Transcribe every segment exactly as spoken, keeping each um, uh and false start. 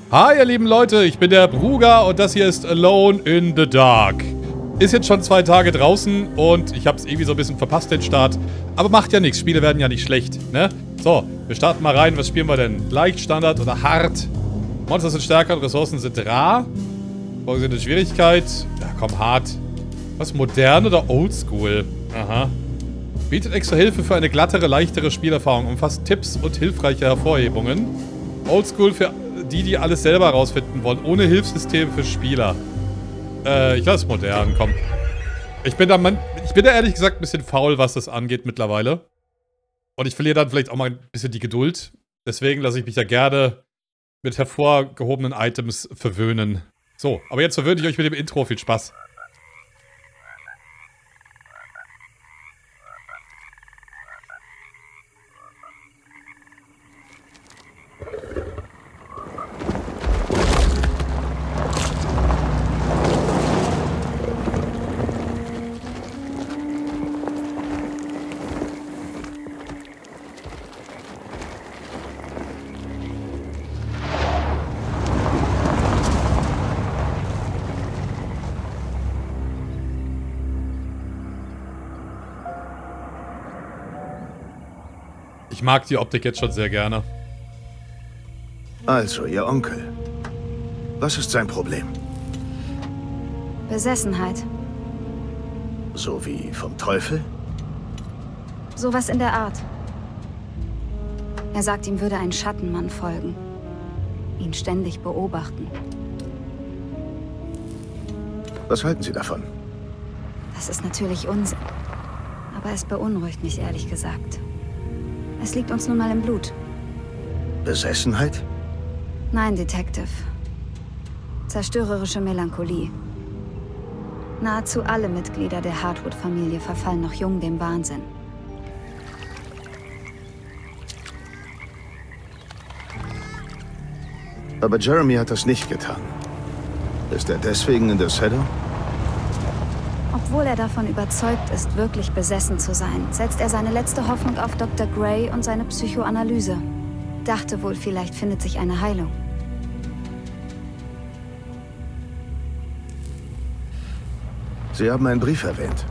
Hi ihr lieben Leute, ich bin der Bruger und das hier ist Alone in the Dark. Ist jetzt schon zwei Tage draußen und ich habe es irgendwie so ein bisschen verpasst, den Start. Aber macht ja nichts, Spiele werden ja nicht schlecht, ne? So, wir starten mal rein. Was spielen wir denn? Leicht, Standard oder hart? Monster sind stärker und Ressourcen sind rar. Vorgesehene Schwierigkeit. Ja, komm, hart. Was, modern oder oldschool? Aha. Bietet extra Hilfe für eine glattere, leichtere Spielerfahrung. Umfasst Tipps und hilfreiche Hervorhebungen. Oldschool für die, die alles selber herausfinden wollen. Ohne Hilfssystem für Spieler. Äh, ich lasse modern, komm. Ich bin da, man, ich bin da ehrlich gesagt ein bisschen faul, was das angeht mittlerweile. Und ich verliere dann vielleicht auch mal ein bisschen die Geduld. Deswegen lasse ich mich da gerne mit hervorgehobenen Items verwöhnen. So, aber jetzt verwöhne ich euch mit dem Intro. Viel Spaß. Ich mag die Optik jetzt schon sehr gerne. Also, Ihr Onkel. Was ist sein Problem? Besessenheit. So wie vom Teufel? Sowas in der Art. Er sagt, ihm würde ein Schattenmann folgen. Ihn ständig beobachten. Was halten Sie davon? Das ist natürlich Unsinn. Aber es beunruhigt mich ehrlich gesagt. Es liegt uns nun mal im Blut. Besessenheit? Nein, Detective. Zerstörerische Melancholie. Nahezu alle Mitglieder der Hartwood-Familie verfallen noch jung dem Wahnsinn. Aber Jeremy hat das nicht getan. Ist er deswegen in der Shadow? Obwohl er davon überzeugt ist, wirklich besessen zu sein, setzt er seine letzte Hoffnung auf Doktor Gray und seine Psychoanalyse. Dachte wohl, vielleicht findet sich eine Heilung. Sie haben einen Brief erwähnt.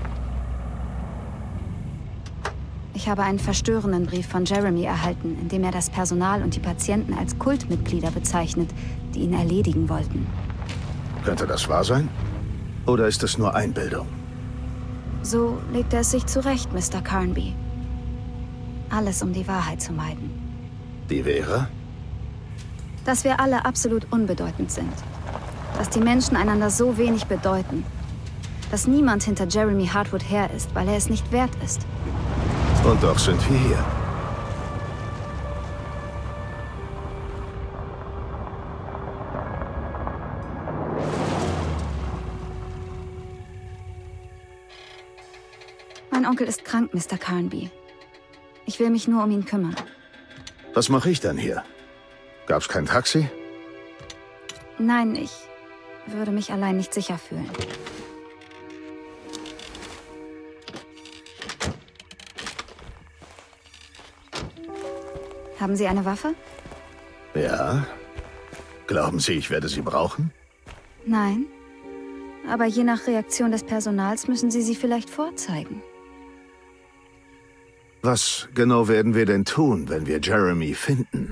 Ich habe einen verstörenden Brief von Jeremy erhalten, in dem er das Personal und die Patienten als Kultmitglieder bezeichnet, die ihn erledigen wollten. Könnte das wahr sein? Oder ist es nur Einbildung? So legt er es sich zurecht, Mister Carnby. Alles, um die Wahrheit zu meiden. Die wäre? Dass wir alle absolut unbedeutend sind. Dass die Menschen einander so wenig bedeuten. Dass niemand hinter Jeremy Hartwood her ist, weil er es nicht wert ist. Und doch sind wir hier. Mein Onkel ist krank, Mister Carnby. Ich will mich nur um ihn kümmern. Was mache ich dann hier? Gab's kein Taxi? Nein, ich würde mich allein nicht sicher fühlen. Haben Sie eine Waffe? Ja. Glauben Sie, ich werde sie brauchen? Nein. Aber je nach Reaktion des Personals müssen Sie sie vielleicht vorzeigen. Was genau werden wir denn tun, wenn wir Jeremy finden?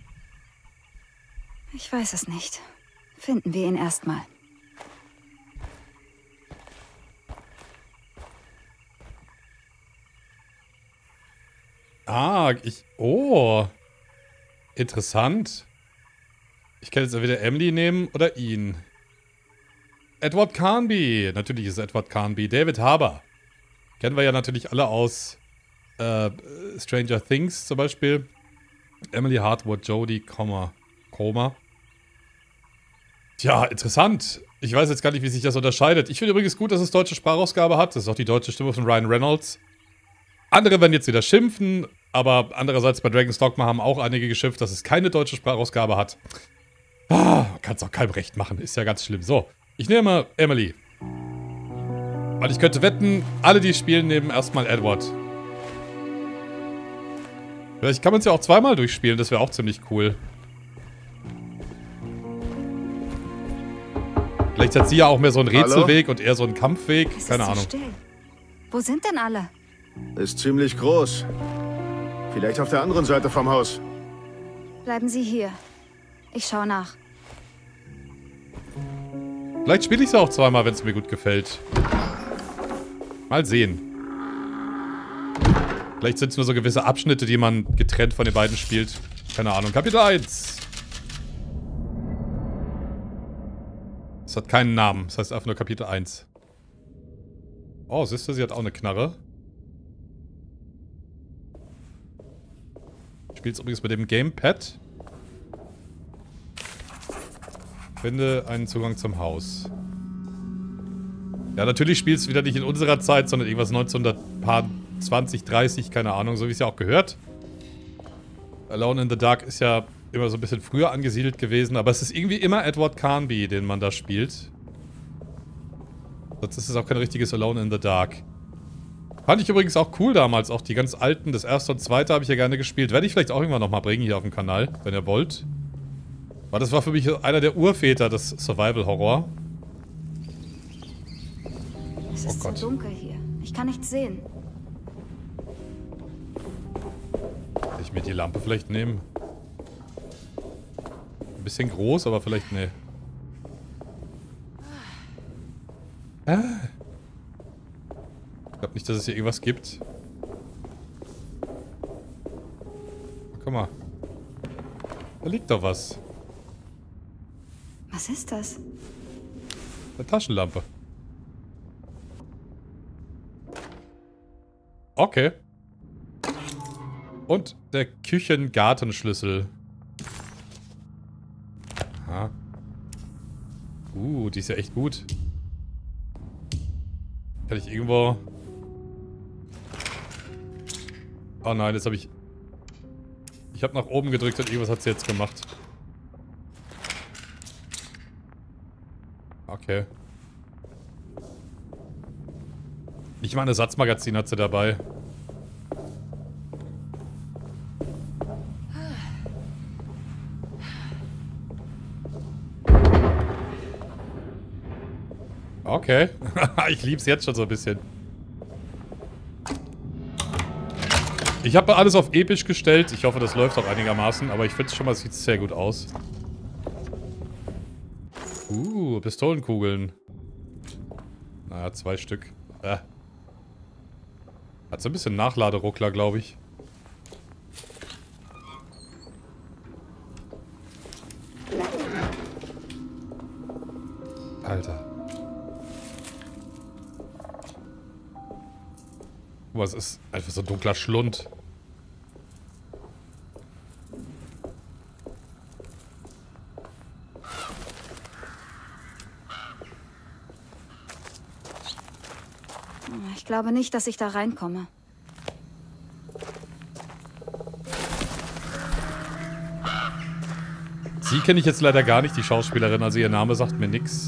Ich weiß es nicht. Finden wir ihn erstmal. Ah, ich... Oh. Interessant. Ich kann jetzt entweder Emily nehmen oder ihn. Edward Carnby. Natürlich ist es Edward Carnby. David Harbour. Kennen wir ja natürlich alle aus äh, Stranger Things zum Beispiel. Emily Hartwood, Jodie Comer. Comer. Tja, interessant. Ich weiß jetzt gar nicht, wie sich das unterscheidet. Ich finde übrigens gut, dass es deutsche Sprachausgabe hat. Das ist auch die deutsche Stimme von Ryan Reynolds. Andere werden jetzt wieder schimpfen, aber andererseits bei Dragon's Dogma haben auch einige geschimpft, dass es keine deutsche Sprachausgabe hat. Ah, kann es auch keinem recht machen, ist ja ganz schlimm. So, ich nehme mal Emily. Weil ich könnte wetten, alle, die spielen, nehmen erstmal Edward. Vielleicht kann man es ja auch zweimal durchspielen, das wäre auch ziemlich cool. Vielleicht hat sie ja auch mehr so einen Rätselweg und eher so einen Kampfweg. Es Keine ist so Ahnung. still. Wo sind denn alle? Ist ziemlich groß. Vielleicht auf der anderen Seite vom Haus. Bleiben Sie hier. Ich schaue nach. Vielleicht spiele ich es auch zweimal, wenn es mir gut gefällt. Mal sehen. Vielleicht sind es nur so gewisse Abschnitte, die man getrennt von den beiden spielt. Keine Ahnung. Kapitel eins. Es hat keinen Namen. Das heißt einfach nur Kapitel eins. Oh, siehst du, sie hat auch eine Knarre. Spielt übrigens mit dem Gamepad. Finde einen Zugang zum Haus. Ja, natürlich spielt es wieder nicht in unserer Zeit, sondern irgendwas neunzehnhundertzwanzig, dreißig, keine Ahnung, so wie es ja auch gehört. Alone in the Dark ist ja immer so ein bisschen früher angesiedelt gewesen, aber es ist irgendwie immer Edward Carnby, den man da spielt. Sonst ist es auch kein richtiges Alone in the Dark. Fand ich übrigens auch cool damals, auch die ganz alten, das erste und zweite habe ich ja gerne gespielt. Werde ich vielleicht auch irgendwann nochmal bringen hier auf dem Kanal, wenn ihr wollt. Weil das war für mich einer der Urväter des Survival-Horror. Es ist Oh Gott. so dunkel hier. Ich kann nichts sehen. Kann ich mir die Lampe vielleicht nehmen? Ein bisschen groß, aber vielleicht ne. Ah. Ich glaube nicht, dass es hier irgendwas gibt. Guck mal. Da liegt doch was. Was ist das? Eine Taschenlampe. Okay. Und der Küchengartenschlüssel. Aha. Uh, die ist ja echt gut. Kann ich irgendwo... Oh nein, jetzt habe ich... Ich habe nach oben gedrückt und irgendwas hat sie jetzt gemacht. Okay. Nicht mal ein Ersatzmagazin hat sie dabei. Okay. Ich lieb's jetzt schon so ein bisschen. Ich habe alles auf episch gestellt. Ich hoffe, das läuft auch einigermaßen. Aber ich finde es schon mal, sieht sehr gut aus. Uh, Pistolenkugeln. Naja, zwei Stück. Äh. Hat so ein bisschen Nachladeruckler, glaube ich. Alter. Guck mal, es ist einfach so ein dunkler Schlund. Ich glaube nicht, dass ich da reinkomme. Sie kenne ich jetzt leider gar nicht, die Schauspielerin. Also ihr Name sagt mir nichts.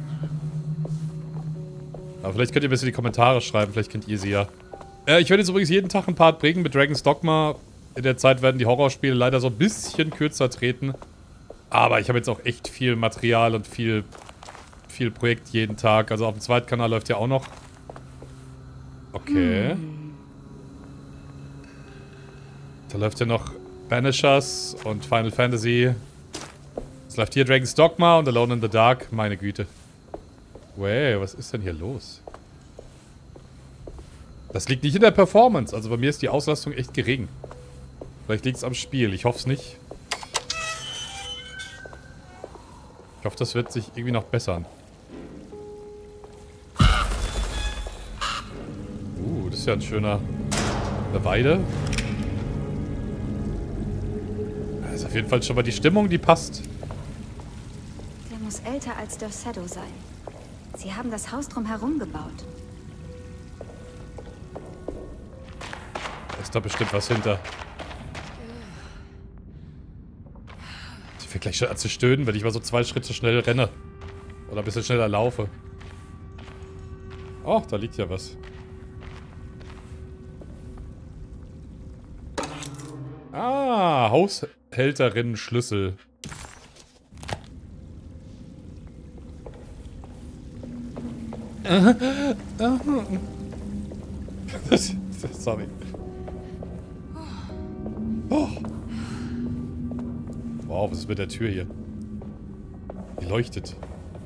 Aber vielleicht könnt ihr ein bisschen in die Kommentare schreiben. Vielleicht kennt ihr sie ja. Äh, ich werde jetzt übrigens jeden Tag ein Part bringen mit Dragon's Dogma. In der Zeit werden die Horrorspiele leider so ein bisschen kürzer treten. Aber ich habe jetzt auch echt viel Material und viel, viel Projekt jeden Tag. Also auf dem zweiten Kanal läuft ja auch noch. Okay. Hm. Da läuft ja noch Banishers und Final Fantasy. Es läuft hier Dragon's Dogma und Alone in the Dark. Meine Güte. Wey, was ist denn hier los? Das liegt nicht in der Performance. Also bei mir ist die Auslastung echt gering. Vielleicht liegt es am Spiel. Ich hoffe es nicht. Ich hoffe, das wird sich irgendwie noch bessern. Uh, das ist ja ein schöner... Eine Weide. Das ist auf jeden Fall schon mal die Stimmung, die passt. Der muss älter als Dorsetto sein. Sie haben das Haus drumherum gebaut. Da ist da bestimmt was hinter. Ich fängt gleich schon an zu stöhnen, wenn ich mal so zwei Schritte schnell renne. Oder ein bisschen schneller laufe. Oh, da liegt ja was. Ah, Haushälterinnen Schlüssel. Sorry. Oh. Wow, was ist mit der Tür hier? Die leuchtet.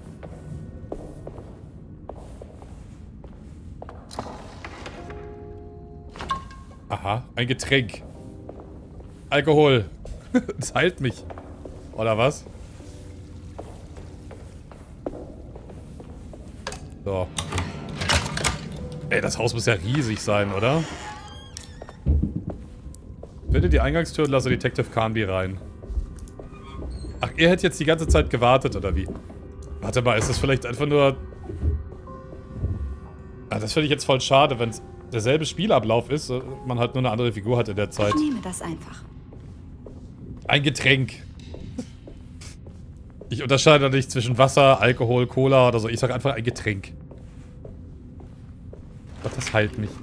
Aha, ein Getränk. Alkohol. Das heilt mich. Oder was? So. Ey, das Haus muss ja riesig sein, oder? Finde die Eingangstür und lasse Detective Carnby rein. Ach, er hätte jetzt die ganze Zeit gewartet, oder wie? Warte mal, ist das vielleicht einfach nur... Ah, das finde ich jetzt voll schade, wenn es derselbe Spielablauf ist, man halt nur eine andere Figur hat in der Zeit. Ich nehme das einfach. Ein Getränk. Ich unterscheide nicht zwischen Wasser, Alkohol, Cola oder so. Ich sage einfach ein Getränk. Gott, das heilt mich.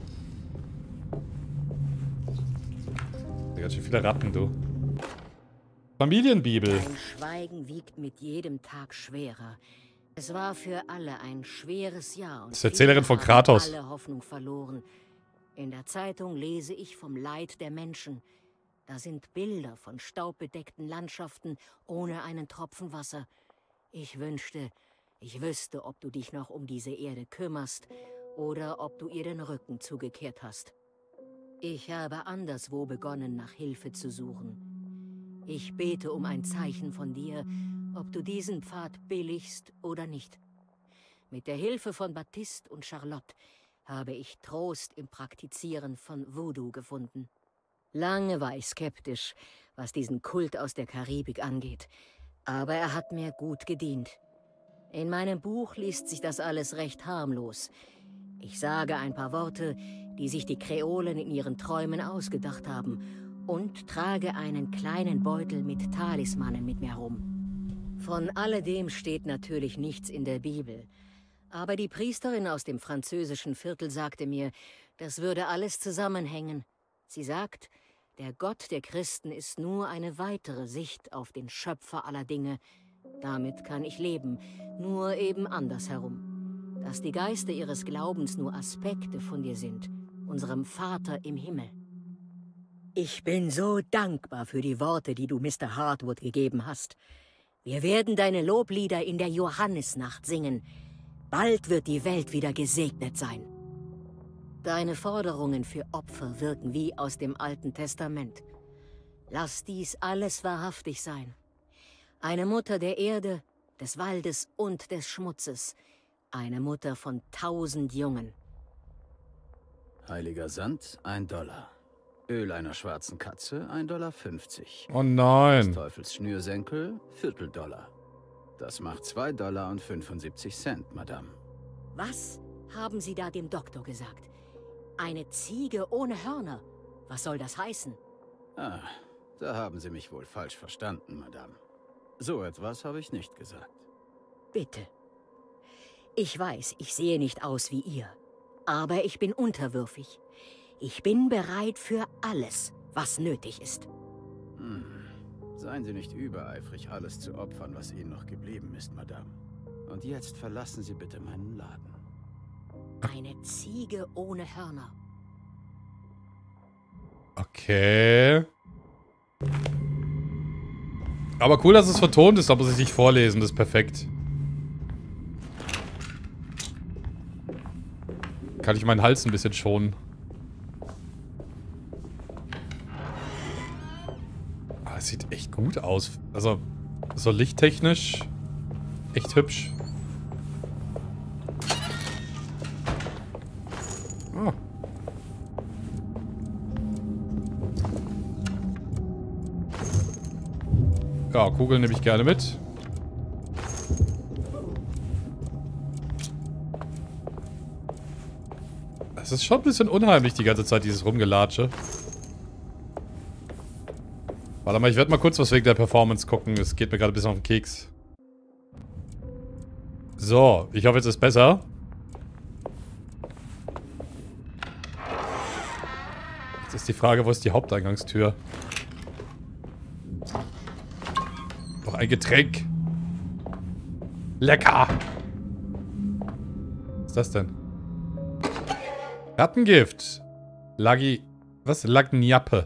Ganz schön viele Ratten, du. Familienbibel. Mein Schweigen wiegt mit jedem Tag schwerer. Es war für alle ein schweres Jahr. Und das ist die Erzählerin von Kratos. Alle Hoffnung verloren. In der Zeitung lese ich vom Leid der Menschen. Da sind Bilder von staubbedeckten Landschaften ohne einen Tropfen Wasser. Ich wünschte, ich wüsste, ob du dich noch um diese Erde kümmerst oder ob du ihr den Rücken zugekehrt hast. Ich habe anderswo begonnen, nach Hilfe zu suchen. Ich bete um ein Zeichen von dir, ob du diesen Pfad billigst oder nicht. Mit der Hilfe von Baptiste und Charlotte habe ich Trost im Praktizieren von Voodoo gefunden. Lange war ich skeptisch, was diesen Kult aus der Karibik angeht, aber er hat mir gut gedient. In meinem Buch liest sich das alles recht harmlos. Ich sage ein paar Worte, die sich die Kreolen in ihren Träumen ausgedacht haben, und trage einen kleinen Beutel mit Talismanen mit mir rum. Von alledem steht natürlich nichts in der Bibel, aber die Priesterin aus dem französischen Viertel sagte mir, das würde alles zusammenhängen. Sie sagt, der Gott der Christen ist nur eine weitere Sicht auf den Schöpfer aller Dinge. Damit kann ich leben, nur eben andersherum. Dass die Geister ihres Glaubens nur Aspekte von dir sind, unserem Vater im Himmel. Ich bin so dankbar für die Worte, die du Mister Hartwood gegeben hast. Wir werden deine Loblieder in der Johannisnacht singen. Bald wird die Welt wieder gesegnet sein. Deine Forderungen für Opfer wirken wie aus dem Alten Testament. Lass dies alles wahrhaftig sein. Eine Mutter der Erde, des Waldes und des Schmutzes. Eine Mutter von tausend Jungen. Heiliger Sand, ein Dollar. Öl einer schwarzen Katze, ein Dollar fünfzig. Oh nein. Des Teufels Schnürsenkel, Vierteldollar. Das macht zwei Dollar und fünfundsiebzig Cent, Madame. Was haben Sie da dem Doktor gesagt? Eine Ziege ohne Hörner? Was soll das heißen? Ah, da haben Sie mich wohl falsch verstanden, Madame. So etwas habe ich nicht gesagt. Bitte. Ich weiß, ich sehe nicht aus wie ihr. Aber ich bin unterwürfig. Ich bin bereit für alles, was nötig ist. Hm. Seien Sie nicht übereifrig, alles zu opfern, was Ihnen noch geblieben ist, Madame. Und jetzt verlassen Sie bitte meinen Laden. Eine Ziege ohne Hörner. Okay. Aber cool, dass es vertont ist, da muss ich nicht vorlesen, das ist perfekt. Kann ich meinen Hals ein bisschen schonen. Ah, es sieht echt gut aus. Also, so lichttechnisch echt hübsch. Ah. Ja, Kugeln nehme ich gerne mit. Es ist schon ein bisschen unheimlich die ganze Zeit, dieses Rumgelatsche. Warte mal, ich werde mal kurz was wegen der Performance gucken. Es geht mir gerade ein bisschen auf den Keks. So, ich hoffe, jetzt ist besser. Jetzt ist die Frage, wo ist die Haupteingangstür? Noch ein Getränk. Lecker. das denn? Rattengift. Lagi... Was? Lagniappe.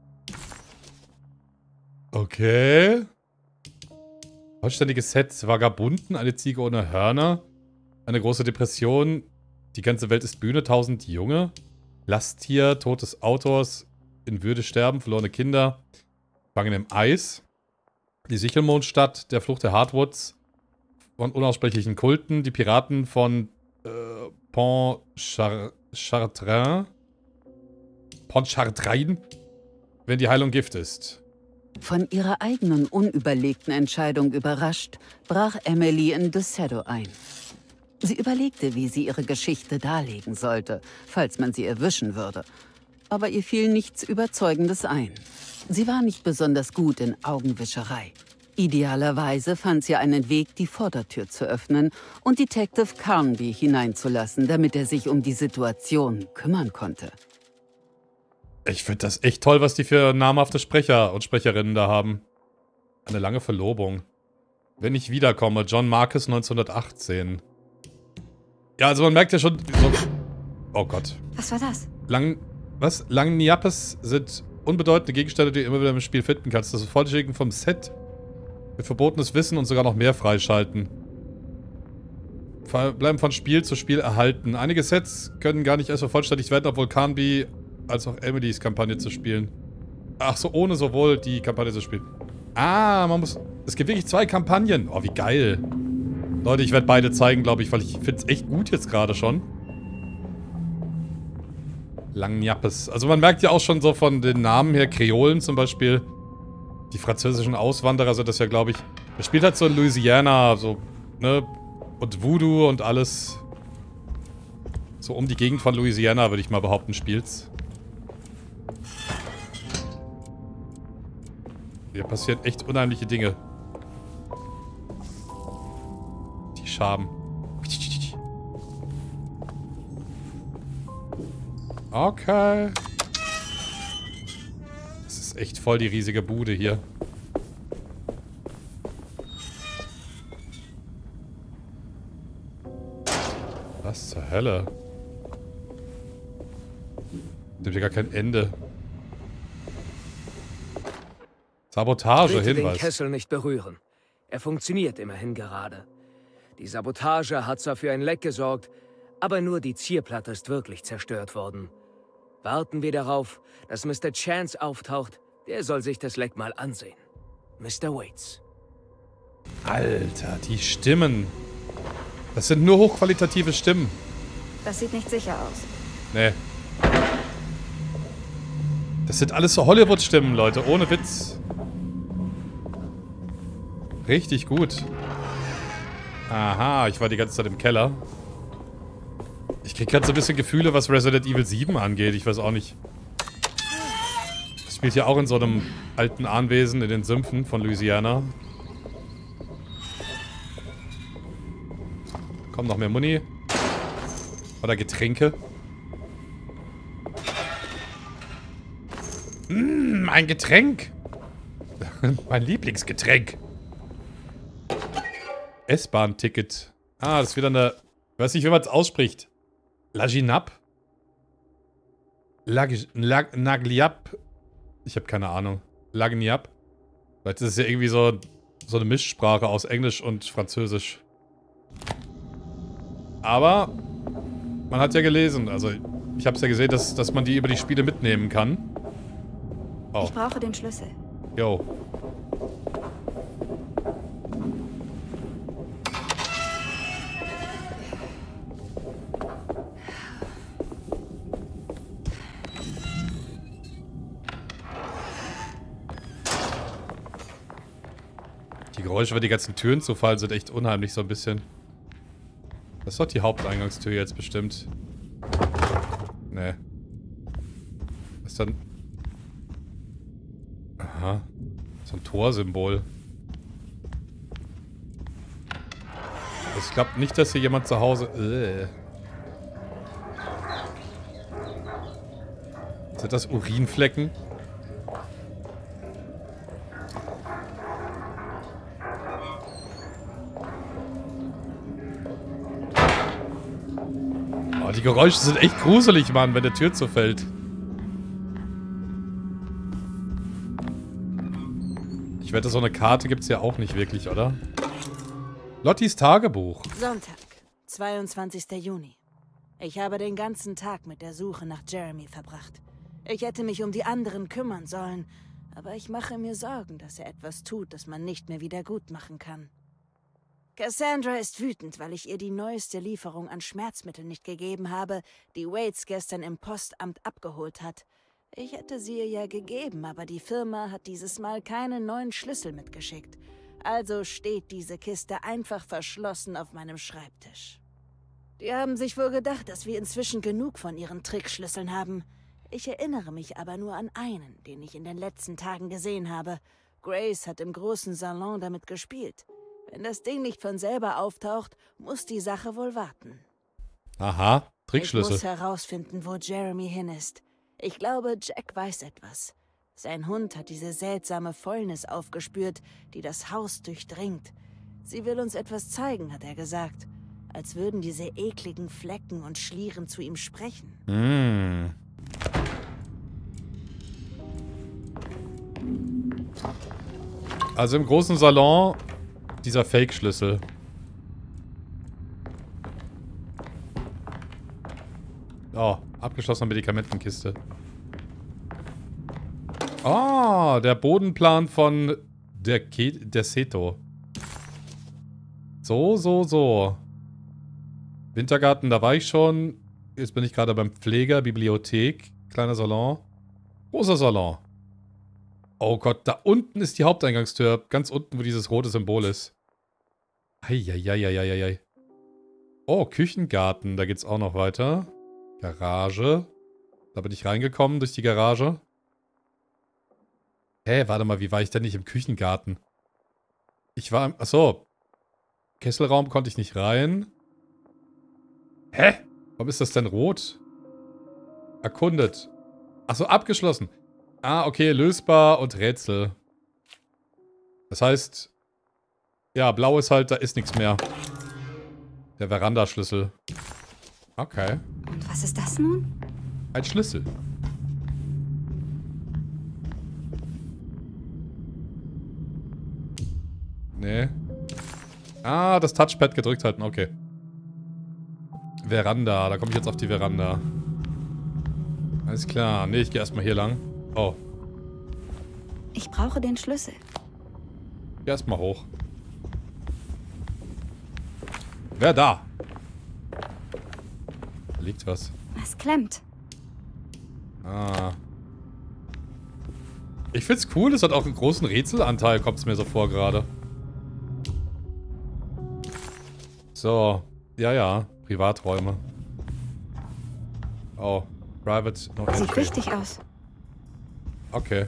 Okay. Vollständiges Set. Vagabunden. Eine Ziege ohne Hörner. Eine große Depression. Die ganze Welt ist Bühne. Tausend Junge. Lasttier. Tod des Autors. In Würde sterben. Verlorene Kinder. Fangen im Eis. Die Sichelmondstadt. Der Fluch der Hardwoods. Von unaussprechlichen Kulten. Die Piraten von äh, Pontchartrain. Pontchartrain. Wenn die Heilung Gift ist. Von ihrer eigenen unüberlegten Entscheidung überrascht, brach Emily in Desedo ein. Sie überlegte, wie sie ihre Geschichte darlegen sollte, falls man sie erwischen würde. Aber ihr fiel nichts Überzeugendes ein. Sie war nicht besonders gut in Augenwischerei. Idealerweise fand sie einen Weg, die Vordertür zu öffnen und Detective Carnby hineinzulassen, damit er sich um die Situation kümmern konnte. Ich finde das echt toll, was die für namhafte Sprecher und Sprecherinnen da haben. Eine lange Verlobung. Wenn ich wiederkomme, John Marcus neunzehnhundertachtzehn. Ja, also man merkt ja schon... So, oh Gott. Was war das? Lang... Was? Lagniappes sind unbedeutende Gegenstände, die du immer wieder im Spiel finden kannst. Das Vollschicken vom Set. Mit verbotenes Wissen und sogar noch mehr freischalten. Bleiben von Spiel zu Spiel erhalten. Einige Sets können gar nicht erst vervollständigt werden, obwohl Carnby als auch Emilys Kampagne zu spielen. Ach so, ohne sowohl die Kampagne zu spielen. Ah, man muss... Es gibt wirklich zwei Kampagnen. Oh, wie geil. Leute, ich werde beide zeigen, glaube ich, weil ich finde es echt gut jetzt gerade schon. Lagniappes. Also man merkt ja auch schon so von den Namen her, Kreolen zum Beispiel. Die französischen Auswanderer sind das ja, glaube ich. Er spielt halt so in Louisiana, so, ne? Und Voodoo und alles. So um die Gegend von Louisiana, würde ich mal behaupten, spielt's. Hier passieren echt unheimliche Dinge. Die Schaben. Okay. Das ist echt voll die riesige Bude hier. Was zur Hölle? Nimmt ja gar kein Ende. Sabotage, Bitte Hinweis. den Kessel nicht berühren. Er funktioniert immerhin gerade. Die Sabotage hat zwar für ein Leck gesorgt, aber nur die Zierplatte ist wirklich zerstört worden. Warten wir darauf, dass Mister Chance auftaucht. Der soll sich das Leck mal ansehen. Mister Waits. Alter, die Stimmen. Das sind nur hochqualitative Stimmen. Das sieht nicht sicher aus. Nee. Das sind alles so Hollywood-Stimmen, Leute. Ohne Witz. Richtig gut. Aha, ich war die ganze Zeit im Keller. Ich krieg gerade so ein bisschen Gefühle, was Resident Evil sieben angeht. Ich weiß auch nicht. Das spielt ja auch in so einem alten Anwesen in den Sümpfen von Louisiana. Kommt noch mehr Muni. Oder Getränke. Mmh, ein Getränk. Mein Lieblingsgetränk. S-Bahn-Ticket. Ah, das ist wieder eine... Ich weiß nicht, wie man es ausspricht. Laginap? Lag... Lag... Nagliap? Ich habe keine Ahnung. Lagniap? Vielleicht ist es ja irgendwie so, so eine Mischsprache aus Englisch und Französisch. Aber... Man hat ja gelesen, also... Ich habe es ja gesehen, dass, dass man die über die Spiele mitnehmen kann. Oh. Ich brauche den Schlüssel. Jo. Die Geräusche, wenn die ganzen Türen zufallen, sind echt unheimlich so ein bisschen. Das ist doch die Haupteingangstür jetzt bestimmt. Nee. Was ist dann... Aha. So ein Torsymbol. Also ich glaube nicht, dass hier jemand zu Hause... Äh. Sind das Urinflecken? die Geräusche sind echt gruselig, Mann, wenn der Tür zufällt. Ich wette, so eine Karte gibt es ja auch nicht wirklich, oder? Lottis Tagebuch. Sonntag, zweiundzwanzigster Juni. Ich habe den ganzen Tag mit der Suche nach Jeremy verbracht. Ich hätte mich um die anderen kümmern sollen, aber ich mache mir Sorgen, dass er etwas tut, das man nicht mehr wieder gut machen kann. Cassandra ist wütend, weil ich ihr die neueste Lieferung an Schmerzmitteln nicht gegeben habe, die Waits gestern im Postamt abgeholt hat. Ich hätte sie ihr ja gegeben, aber die Firma hat dieses Mal keinen neuen Schlüssel mitgeschickt. Also steht diese Kiste einfach verschlossen auf meinem Schreibtisch. Die haben sich wohl gedacht, dass wir inzwischen genug von ihren Trickschlüsseln haben. Ich erinnere mich aber nur an einen, den ich in den letzten Tagen gesehen habe. Grace hat im großen Salon damit gespielt. Wenn das Ding nicht von selber auftaucht, muss die Sache wohl warten. Aha, Trickschlüssel. Ich muss herausfinden, wo Jeremy hin ist. Ich glaube, Jack weiß etwas. Sein Hund hat diese seltsame Fäulnis aufgespürt, die das Haus durchdringt. Sie will uns etwas zeigen, hat er gesagt. Als würden diese ekligen Flecken und Schlieren zu ihm sprechen. Mm. Also im großen Salon dieser Fake-Schlüssel. Oh, abgeschlossene Medikamentenkiste. Oh, der Bodenplan von der, Ke der Seto. So, so, so. Wintergarten, da war ich schon. Jetzt bin ich gerade beim Pfleger, Bibliothek, kleiner Salon. Großer Salon. Oh Gott, da unten ist die Haupteingangstür. Ganz unten, wo dieses rote Symbol ist. Eieieiei. Oh, Küchengarten, da geht's auch noch weiter. Garage. Da bin ich reingekommen durch die Garage. Hä, hey, warte mal, wie war ich denn nicht im Küchengarten? Ich war im... Achso. Kesselraum konnte ich nicht rein. Hä? Warum ist das denn rot? Erkundet. Achso, abgeschlossen. Ah, okay, lösbar und Rätsel. Das heißt... Ja, blau ist halt, da ist nichts mehr. Der Verandaschlüssel. Okay. Und was ist das nun? Ein Schlüssel. Nee. Ah, das Touchpad gedrückt halten, okay. Veranda, da komme ich jetzt auf die Veranda. Alles klar. Nee, ich gehe erstmal hier lang. Oh. Ich brauche den Schlüssel. Geh erstmal hoch. Wer da? Da liegt was. Es klemmt. Ah. Ich find's cool, es hat auch einen großen Rätselanteil, kommt es mir so vor gerade. So. Ja, ja. Privaträume. Oh. Private. No Sieht entry. wichtig aus. Okay.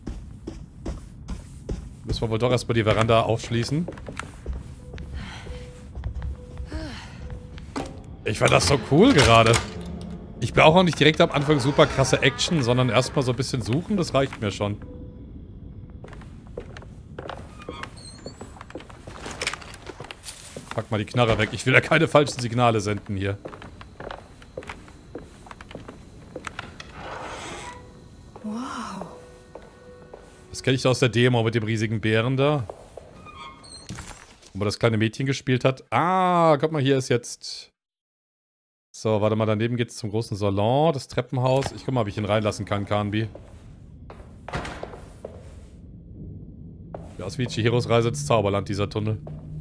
Müssen wir wohl doch erstmal die Veranda aufschließen. Ich fand das so cool gerade. Ich brauche auch nicht direkt am Anfang super krasse Action, sondern erstmal so ein bisschen suchen, das reicht mir schon. Pack mal die Knarre weg. Ich will ja keine falschen Signale senden hier. Wow. Das kenne ich aus der Demo mit dem riesigen Bären da. Wo man das kleine Mädchen gespielt hat. Ah, guck mal, hier ist jetzt... So, warte mal, daneben geht es zum großen Salon, das Treppenhaus. Ich guck mal, ob ich ihn reinlassen kann, Kanbi. Sieht aus wie Chihiros Reise ins Zauberland, dieser Tunnel.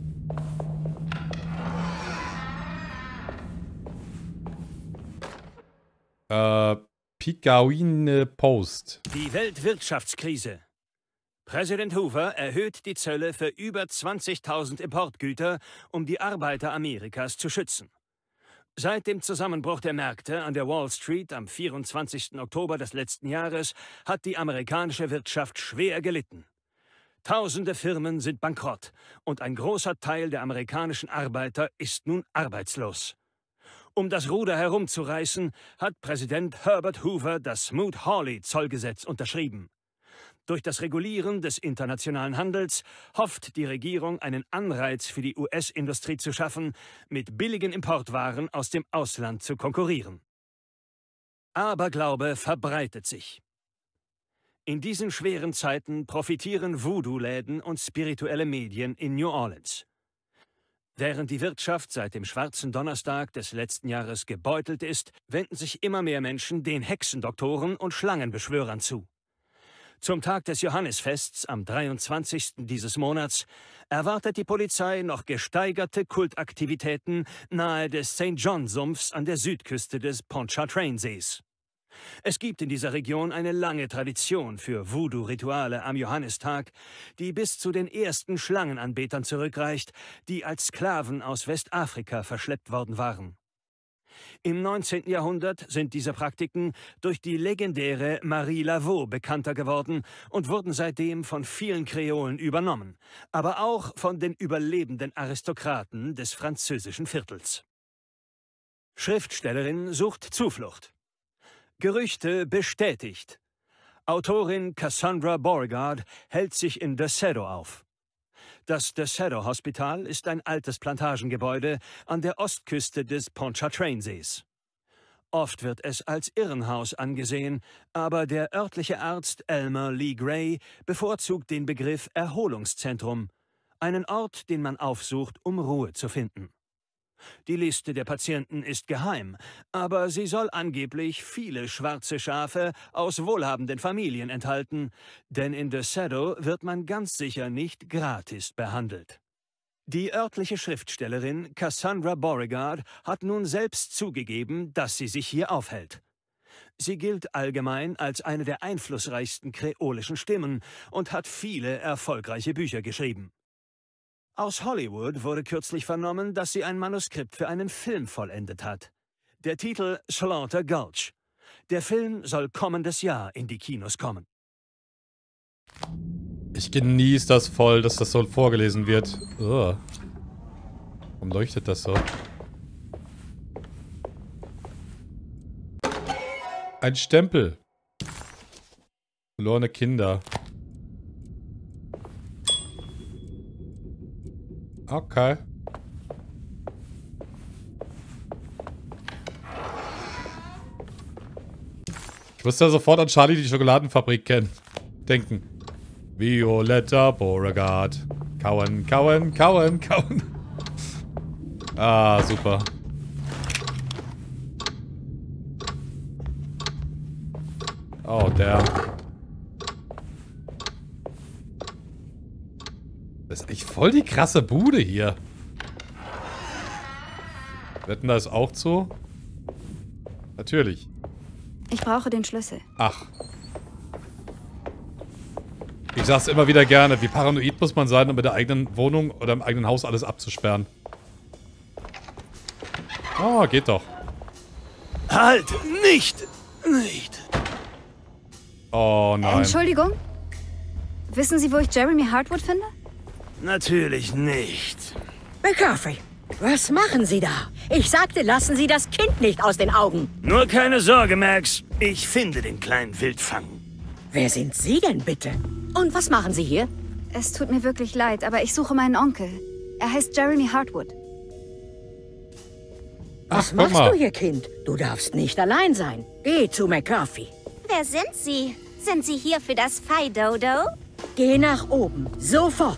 Äh, Pigawine Post. Die Weltwirtschaftskrise. Präsident Hoover erhöht die Zölle für über zwanzigtausend Importgüter, um die Arbeiter Amerikas zu schützen. Seit dem Zusammenbruch der Märkte an der Wall Street am vierundzwanzigsten Oktober des letzten Jahres hat die amerikanische Wirtschaft schwer gelitten. Tausende Firmen sind bankrott und ein großer Teil der amerikanischen Arbeiter ist nun arbeitslos. Um das Ruder herumzureißen, hat Präsident Herbert Hoover das Smoot-Hawley-Zollgesetz unterschrieben. Durch das Regulieren des internationalen Handels hofft die Regierung, einen Anreiz für die U S-Industrie zu schaffen, mit billigen Importwaren aus dem Ausland zu konkurrieren. Aberglaube verbreitet sich. In diesen schweren Zeiten profitieren Voodoo-Läden und spirituelle Medien in New Orleans. Während die Wirtschaft seit dem schwarzen Donnerstag des letzten Jahres gebeutelt ist, wenden sich immer mehr Menschen den Hexendoktoren und Schlangenbeschwörern zu. Zum Tag des Johannisfests am dreiundzwanzigsten dieses Monats erwartet die Polizei noch gesteigerte Kultaktivitäten nahe des Saint John-Sumpfs an der Südküste des Pontchartrain-Sees. Es gibt in dieser Region eine lange Tradition für Voodoo-Rituale am Johannistag, die bis zu den ersten Schlangenanbetern zurückreicht, die als Sklaven aus Westafrika verschleppt worden waren. Im neunzehnten Jahrhundert sind diese Praktiken durch die legendäre Marie Laveau bekannter geworden und wurden seitdem von vielen Kreolen übernommen, aber auch von den überlebenden Aristokraten des französischen Viertels. Schriftstellerin sucht Zuflucht. Gerüchte bestätigt. Autorin Cassandra Beauregard hält sich in Desedo auf. Das Desedo Hospital ist ein altes Plantagengebäude an der Ostküste des Pontchartrain-Sees. Oft wird es als Irrenhaus angesehen, aber der örtliche Arzt Elmer Lee Gray bevorzugt den Begriff Erholungszentrum, einen Ort, den man aufsucht, um Ruhe zu finden. Die Liste der Patienten ist geheim, aber sie soll angeblich viele schwarze Schafe aus wohlhabenden Familien enthalten, denn in Desedo wird man ganz sicher nicht gratis behandelt. Die örtliche Schriftstellerin Cassandra Beauregard hat nun selbst zugegeben, dass sie sich hier aufhält. Sie gilt allgemein als eine der einflussreichsten kreolischen Stimmen und hat viele erfolgreiche Bücher geschrieben. Aus Hollywood wurde kürzlich vernommen, dass sie ein Manuskript für einen Film vollendet hat. Der Titel Slaughter Gulch. Der Film soll kommendes Jahr in die Kinos kommen. Ich genieße das voll, dass das so vorgelesen wird. Ugh. Warum leuchtet das so? Ein Stempel. Verlorene Kinder. Okay. Ich musste ja sofort an Charlie die Schokoladenfabrik kennen. Denken. Violetta Beauregard. Kauen, kauen, kauen, kauen. Ah, super. Oh, der. Das ist echt voll die krasse Bude hier. Wetten, da ist auch zu? Natürlich. Ich brauche den Schlüssel. Ach. Ich sag's immer wieder gerne, wie paranoid muss man sein, um mit der eigenen Wohnung oder im eigenen Haus alles abzusperren. Oh, geht doch. Halt! Nicht! Nicht! Oh nein. Entschuldigung? Wissen Sie, wo ich Jeremy Hartwood finde? Natürlich nicht. McCarthy, was machen Sie da? Ich sagte, lassen Sie das Kind nicht aus den Augen. Nur keine Sorge, Max. Ich finde den kleinen Wildfang. Wer sind Sie denn bitte? Und was machen Sie hier? Es tut mir wirklich leid, aber ich suche meinen Onkel. Er heißt Jeremy Hartwood. Was Ach, machst mal. du hier, Kind? Du darfst nicht allein sein. Geh zu McCarthy. Wer sind Sie? Sind Sie hier für das Fidodo? Geh nach oben. Sofort.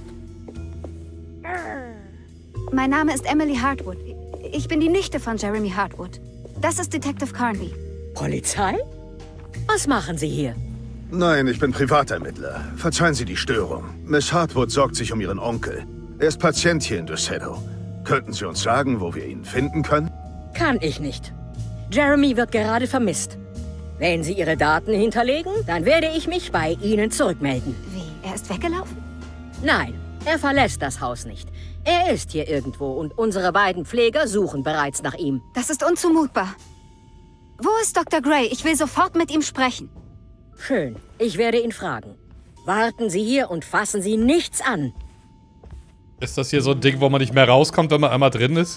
Mein Name ist Emily Hartwood. Ich bin die Nichte von Jeremy Hartwood. Das ist Detective Carnby. Polizei? Was machen Sie hier? Nein, ich bin Privatermittler. Verzeihen Sie die Störung. Miss Hartwood sorgt sich um Ihren Onkel. Er ist Patient hier in Desedo. Könnten Sie uns sagen, wo wir ihn finden können? Kann ich nicht. Jeremy wird gerade vermisst. Wenn Sie Ihre Daten hinterlegen, dann werde ich mich bei Ihnen zurückmelden. Wie? Er ist weggelaufen? Nein, er verlässt das Haus nicht. Er ist hier irgendwo und unsere beiden Pfleger suchen bereits nach ihm. Das ist unzumutbar. Wo ist Doktor Gray? Ich will sofort mit ihm sprechen. Schön, ich werde ihn fragen. Warten Sie hier und fassen Sie nichts an. Ist das hier so ein Ding, wo man nicht mehr rauskommt, wenn man einmal drin ist?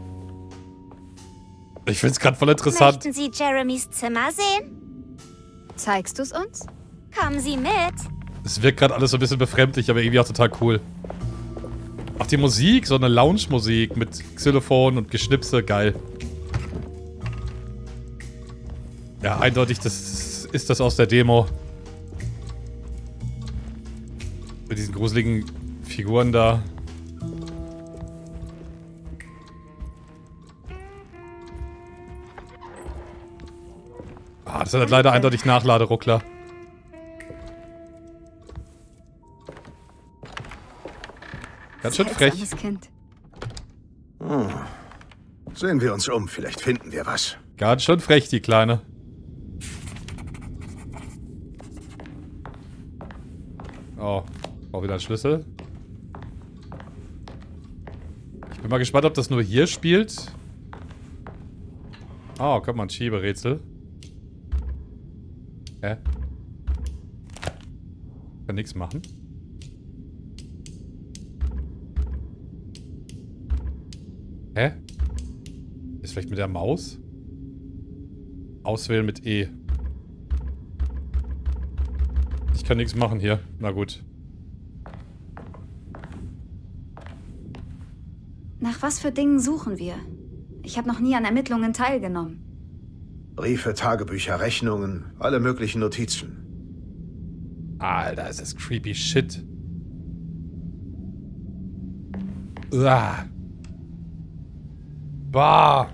Ich find's gerade voll interessant. Möchten Sie Jeremys Zimmer sehen? Zeigst du's uns? Kommen Sie mit. Es wirkt gerade alles so ein bisschen befremdlich, aber irgendwie auch total cool. Auch die Musik, so eine Lounge-Musik mit Xylophon und Geschnipse, geil. Ja, eindeutig, das ist das aus der Demo. Mit diesen gruseligen Figuren da. Ah, das sind halt leider eindeutig Nachladeruckler. Ganz schön frech. Kind. Hm. Sehen wir uns um, vielleicht finden wir was. Ganz schön frech, die Kleine. Oh, auch wieder ein Schlüssel. Ich bin mal gespannt, ob das nur hier spielt. Oh, guck mal, ein Schieberätsel. Hä? Kann nichts machen. Hä? Ist vielleicht mit der Maus? Auswählen mit E. Ich kann nichts machen hier. Na gut. Nach was für Dingen suchen wir? Ich habe noch nie an Ermittlungen teilgenommen. Briefe, Tagebücher, Rechnungen, alle möglichen Notizen. Alter, ist das creepy shit. Uah. Bah.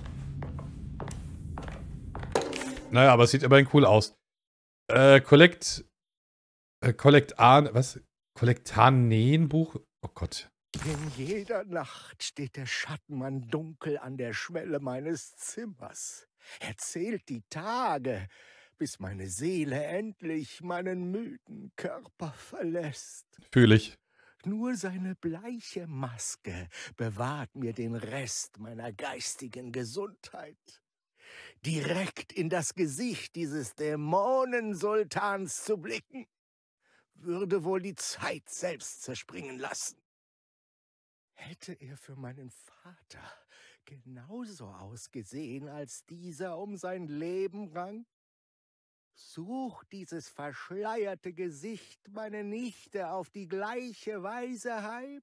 Naja, aber es sieht immerhin cool aus. Äh, Collect... Äh, Kollektan... Was? Kollektanenbuch? Oh Gott. In jeder Nacht steht der Schattenmann dunkel an der Schwelle meines Zimmers. Er zählt die Tage, bis meine Seele endlich meinen müden Körper verlässt. Fühl ich. Nur seine bleiche Maske bewahrt mir den Rest meiner geistigen Gesundheit. Direkt in das Gesicht dieses Dämonensultans zu blicken, würde wohl die Zeit selbst zerspringen lassen. Hätte er für meinen Vater genauso ausgesehen, als dieser um sein Leben rang? Sucht dieses verschleierte Gesicht meine Nichte auf die gleiche Weise heim?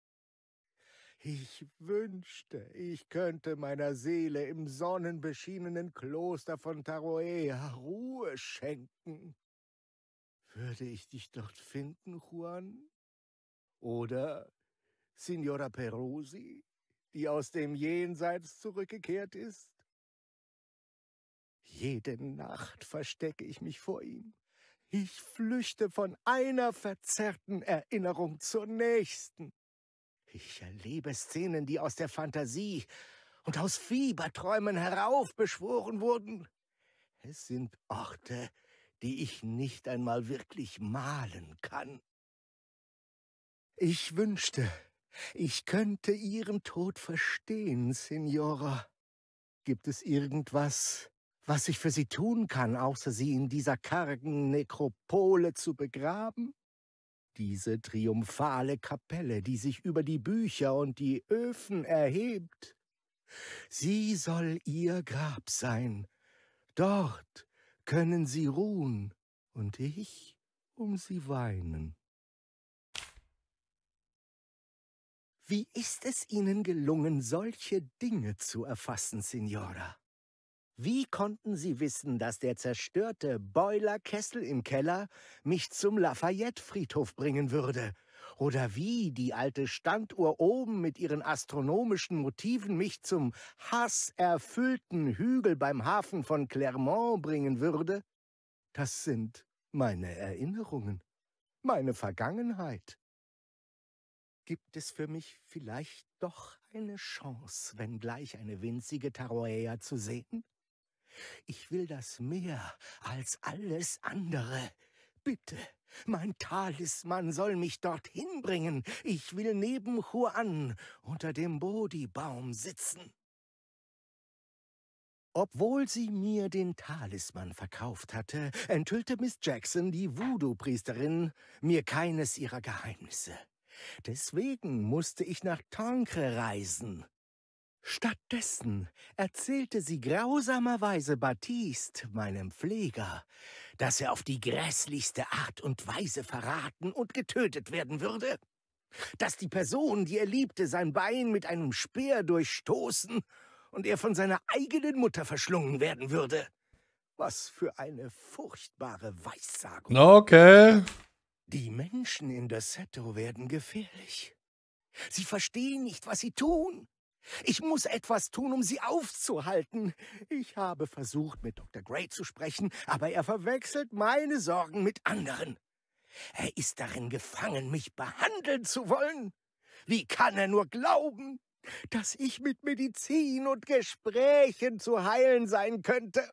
Ich wünschte, ich könnte meiner Seele im sonnenbeschienenen Kloster von Taroea Ruhe schenken. Würde ich dich dort finden, Juan? Oder Signora Perosi, die aus dem Jenseits zurückgekehrt ist? Jede Nacht verstecke ich mich vor ihm. Ich flüchte von einer verzerrten Erinnerung zur nächsten. Ich erlebe Szenen, die aus der Fantasie und aus Fieberträumen heraufbeschworen wurden. Es sind Orte, die ich nicht einmal wirklich malen kann. Ich wünschte, ich könnte Ihren Tod verstehen, Signora. Gibt es irgendwas, was ich für Sie tun kann, außer Sie in dieser kargen Nekropole zu begraben? Diese triumphale Kapelle, die sich über die Bücher und die Öfen erhebt. Sie soll Ihr Grab sein. Dort können Sie ruhen und ich um Sie weinen. Wie ist es Ihnen gelungen, solche Dinge zu erfassen, Signora? Wie konnten Sie wissen, dass der zerstörte Boilerkessel im Keller mich zum Lafayette-Friedhof bringen würde? Oder wie die alte Standuhr oben mit ihren astronomischen Motiven mich zum hasserfüllten Hügel beim Hafen von Clermont bringen würde? Das sind meine Erinnerungen, meine Vergangenheit. Gibt es für mich vielleicht doch eine Chance, wenngleich eine winzige Taroea zu sehen? Ich will das mehr als alles andere. Bitte, mein Talisman soll mich dorthin bringen. Ich will neben Juan unter dem Bodhi-Baum sitzen. Obwohl sie mir den Talisman verkauft hatte, enthüllte Miss Jackson, die Voodoo-Priesterin, mir keines ihrer Geheimnisse. Deswegen musste ich nach Tancre reisen. Stattdessen erzählte sie grausamerweise Baptiste, meinem Pfleger, dass er auf die grässlichste Art und Weise verraten und getötet werden würde. Dass die Person, die er liebte, sein Bein mit einem Speer durchstoßen und er von seiner eigenen Mutter verschlungen werden würde. Was für eine furchtbare Weissagung. Okay. Die Menschen in Derceto werden gefährlich. Sie verstehen nicht, was sie tun. Ich muss etwas tun, um sie aufzuhalten. Ich habe versucht, mit Doktor Gray zu sprechen, aber er verwechselt meine Sorgen mit anderen. Er ist darin gefangen, mich behandeln zu wollen. Wie kann er nur glauben, dass ich mit Medizin und Gesprächen zu heilen sein könnte?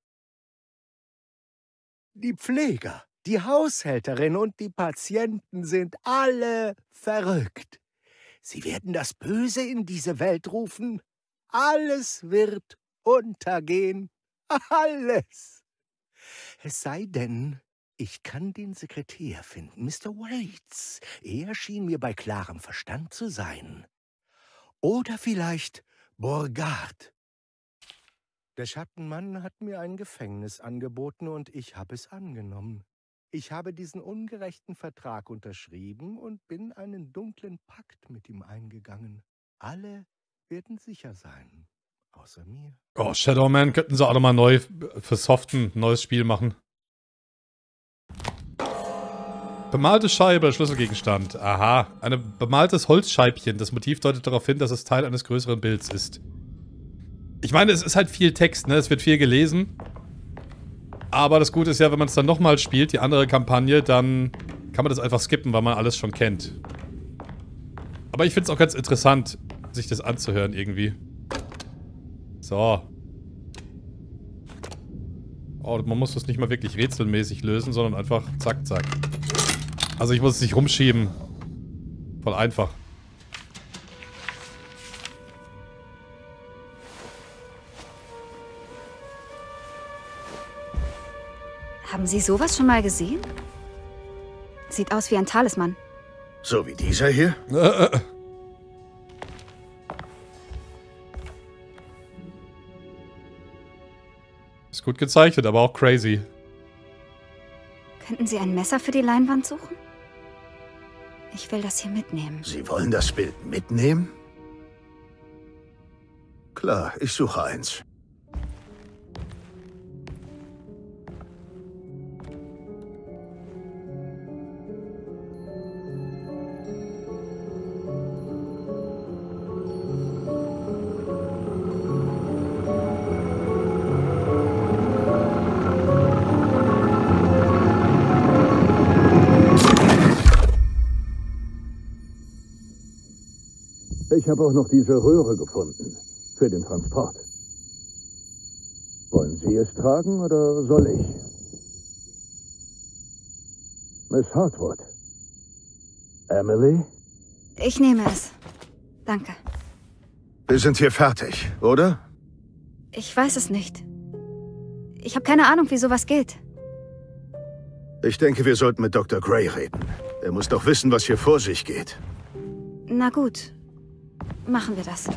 Die Pfleger, die Haushälterin und die Patienten sind alle verrückt. Sie werden das Böse in diese Welt rufen. Alles wird untergehen. Alles. Es sei denn, ich kann den Sekretär finden, Mister Waits. Er schien mir bei klarem Verstand zu sein. Oder vielleicht Borgard. Der Schattenmann hat mir ein Gefängnis angeboten und ich habe es angenommen. Ich habe diesen ungerechten Vertrag unterschrieben und bin einen dunklen Pakt mit ihm eingegangen. Alle werden sicher sein, außer mir. Oh, Shadow Man könnten sie auch nochmal neu für Soften ein neues Spiel machen. Bemalte Scheibe, Schlüsselgegenstand. Aha, ein bemaltes Holzscheibchen. Das Motiv deutet darauf hin, dass es Teil eines größeren Bilds ist. Ich meine, es ist halt viel Text, ne? Es wird viel gelesen. Aber das Gute ist ja, wenn man es dann nochmal spielt, die andere Kampagne, dann kann man das einfach skippen, weil man alles schon kennt. Aber ich finde es auch ganz interessant, sich das anzuhören irgendwie. So. Oh, man muss das nicht mal wirklich rätselmäßig lösen, sondern einfach zack, zack. Also ich muss es nicht rumschieben. Voll einfach. Haben Sie sowas schon mal gesehen? Sieht aus wie ein Talisman. So wie dieser hier? Äh, äh. Ist gut gezeichnet, aber auch crazy. Könnten Sie ein Messer für die Leinwand suchen? Ich will das hier mitnehmen. Sie wollen das Bild mitnehmen? Klar, ich suche eins. Ich habe auch noch diese Röhre gefunden. Für den Transport. Wollen Sie es tragen oder soll ich? Miss Hartwood. Emily? Ich nehme es. Danke. Wir sind hier fertig, oder? Ich weiß es nicht. Ich habe keine Ahnung, wie sowas geht. Ich denke, wir sollten mit Doktor Gray reden. Er muss doch wissen, was hier vor sich geht. Na gut. Machen wir das.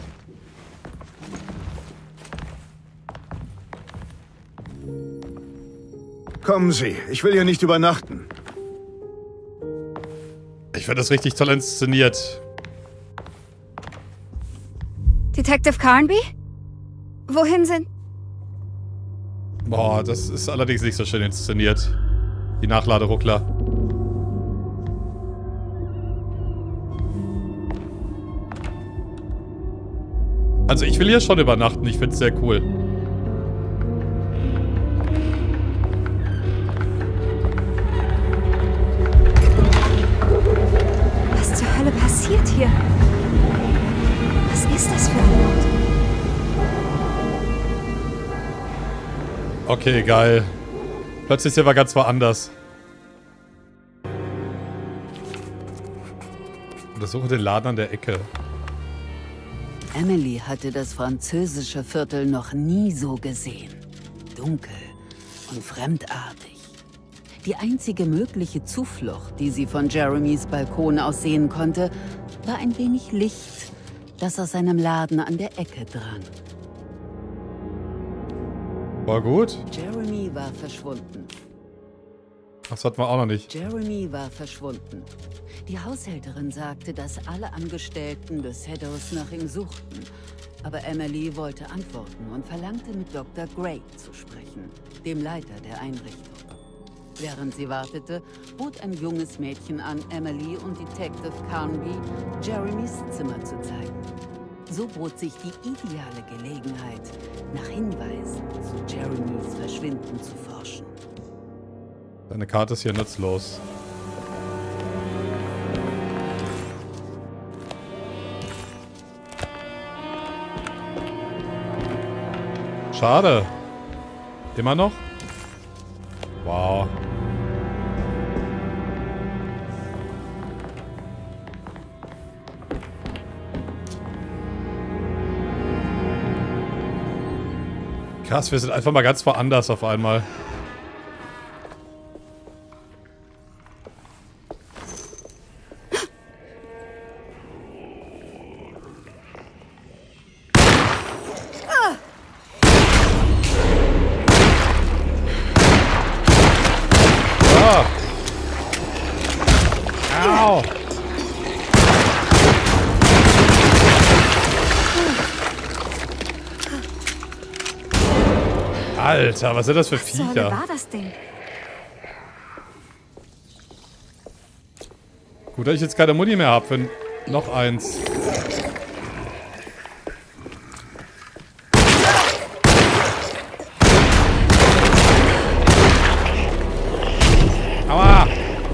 Kommen Sie, ich will hier nicht übernachten. Ich finde das richtig toll inszeniert. Detective Carnby? Wohin sind... Boah, das ist allerdings nicht so schön inszeniert. Die Nachladeruckler. Also ich will hier schon übernachten, ich finde es sehr cool. Was zur Hölle passiert hier? Was ist das für ein Ort? Okay, geil. Plötzlich sind wir ganz woanders. Untersuche den Laden an der Ecke. Emily hatte das französische Viertel noch nie so gesehen. Dunkel und fremdartig. Die einzige mögliche Zuflucht, die sie von Jeremys Balkon aus sehen konnte, war ein wenig Licht das aus seinem Laden an der Ecke drang. War gut. Jeremy war verschwunden. Das hatten wir auch noch nicht. Jeremy war verschwunden. Die Haushälterin sagte, dass alle Angestellten des Shadows nach ihm suchten. Aber Emily wollte antworten und verlangte, mit Doktor Gray zu sprechen, dem Leiter der Einrichtung. Während sie wartete, bot ein junges Mädchen an, Emily und Detective Carnby Jeremys Zimmer zu zeigen. So bot sich die ideale Gelegenheit, nach Hinweisen zu Jeremys Verschwinden zu forschen. Deine Karte ist hier nutzlos. Schade. Immer noch? Wow. Krass, wir sind einfach mal ganz woanders auf einmal. Alter, was sind das für was Viecher? Was war das Ding? Gut, dass ich jetzt keine Muni mehr habe für noch eins. Aua!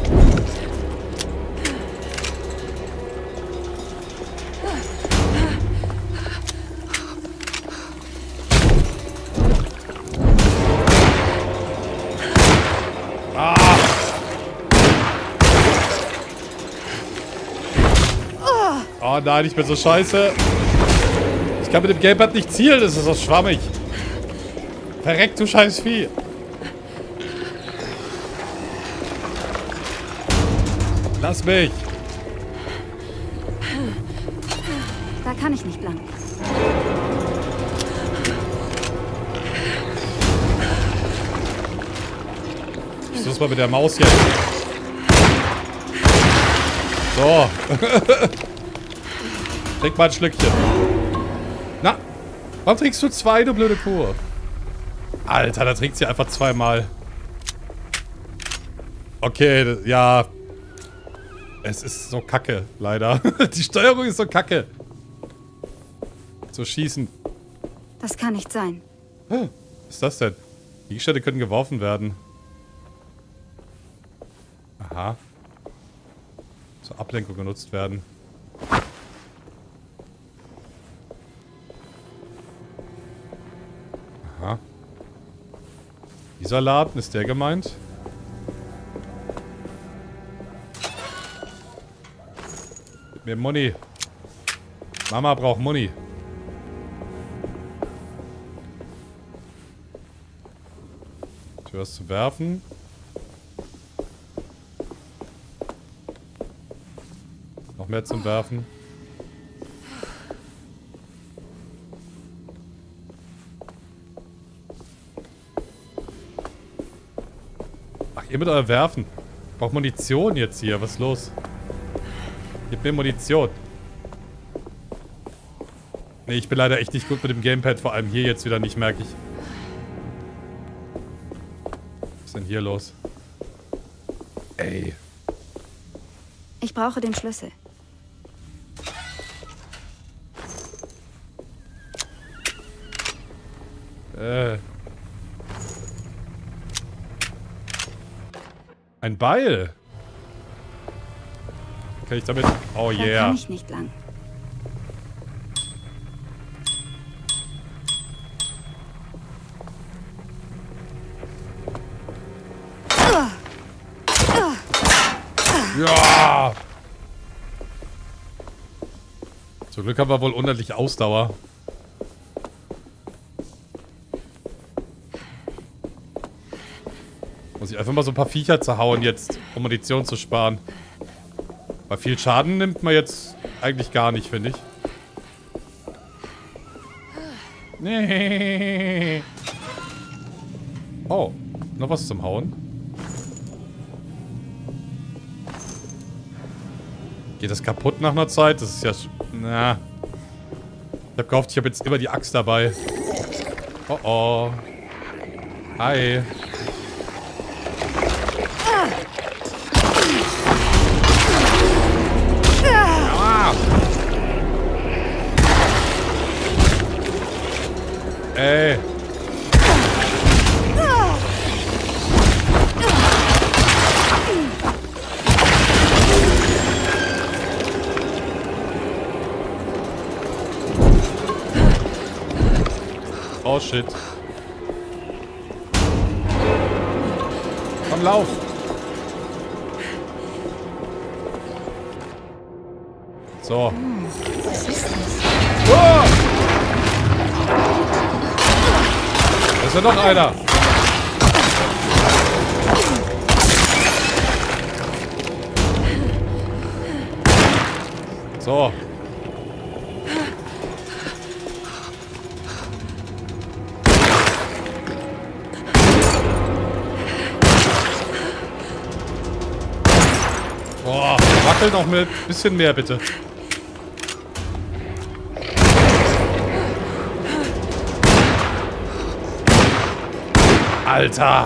Oh nein, ich bin so scheiße. Ich kann mit dem Gamepad nicht zielen, das ist so schwammig. Verreck, du scheiß Vieh. Lass mich. Da kann ich nicht lang. Ich versuch's mal mit der Maus jetzt. So. Trink mal ein Schlückchen. Na, warum trinkst du zwei, du blöde Kuh? Alter, da trinkt sie einfach zweimal. Okay, ja. Es ist so kacke, leider. Die Steuerung ist so kacke. Zu schießen. Das kann nicht sein. Was ist das denn? Gegenstände können geworfen werden. Aha. Zur Ablenkung genutzt werden. Aha. Dieser Laden, ist der gemeint? Gib mir Money. Mama braucht Money. Tür ist zu werfen. Noch mehr zum Werfen. Ach, ihr mit eurem Werfen. Ich brauche Munition jetzt hier. Was ist los? Gib mir Munition. Nee, ich bin leider echt nicht gut mit dem Gamepad. Vor allem hier jetzt wieder nicht, merke ich. Was ist denn hier los? Ey. Ich brauche den Schlüssel. Äh. Ein Beil. Kann ich damit... Oh yeah. Da kann ich nicht lang. Ja. Zum Glück haben wir wohl unendlich Ausdauer. Muss ich einfach mal so ein paar Viecher zerhauen jetzt, um Munition zu sparen. Weil viel Schaden nimmt man jetzt eigentlich gar nicht, finde ich. Nee. Oh, noch was zum Hauen? Geht das kaputt nach einer Zeit? Das ist ja... Na. Ich hab gehofft, ich habe jetzt immer die Axt dabei. Oh oh. Hi. Ah. Ey. Oh shit. Komm, lauf. So. Was ist das? Oh! Da ist ja noch einer. So. Boah, wackel noch mit. Bisschen mehr, bitte. Alter!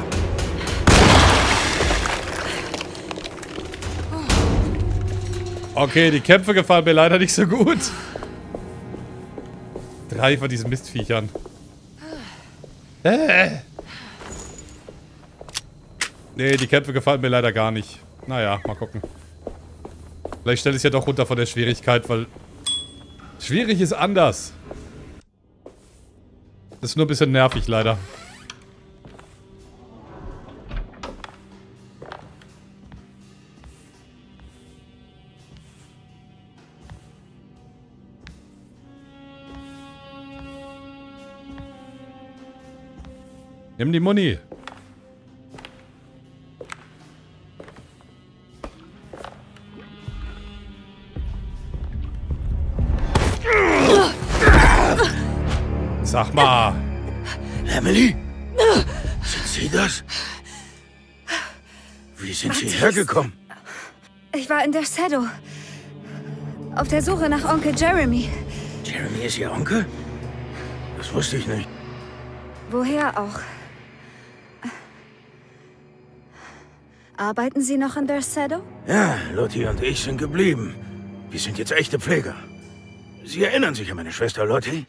Okay, die Kämpfe gefallen mir leider nicht so gut. Drei von diesen Mistviechern. Äh. Nee, die Kämpfe gefallen mir leider gar nicht. Naja, mal gucken. Vielleicht stelle ich es ja doch runter von der Schwierigkeit, weil... Schwierig ist anders. Das ist nur ein bisschen nervig, leider. Nimm die Muni. Sag mal. Emily? Sind Sie das? Wie sind Sie hergekommen? Ich war in der Shadow. Auf der Suche nach Onkel Jeremy. Jeremy ist Ihr Onkel? Das wusste ich nicht. Woher auch? Arbeiten Sie noch in der Shadow? Ja, Lottie und ich sind geblieben. Wir sind jetzt echte Pfleger. Sie erinnern sich an meine Schwester Lottie?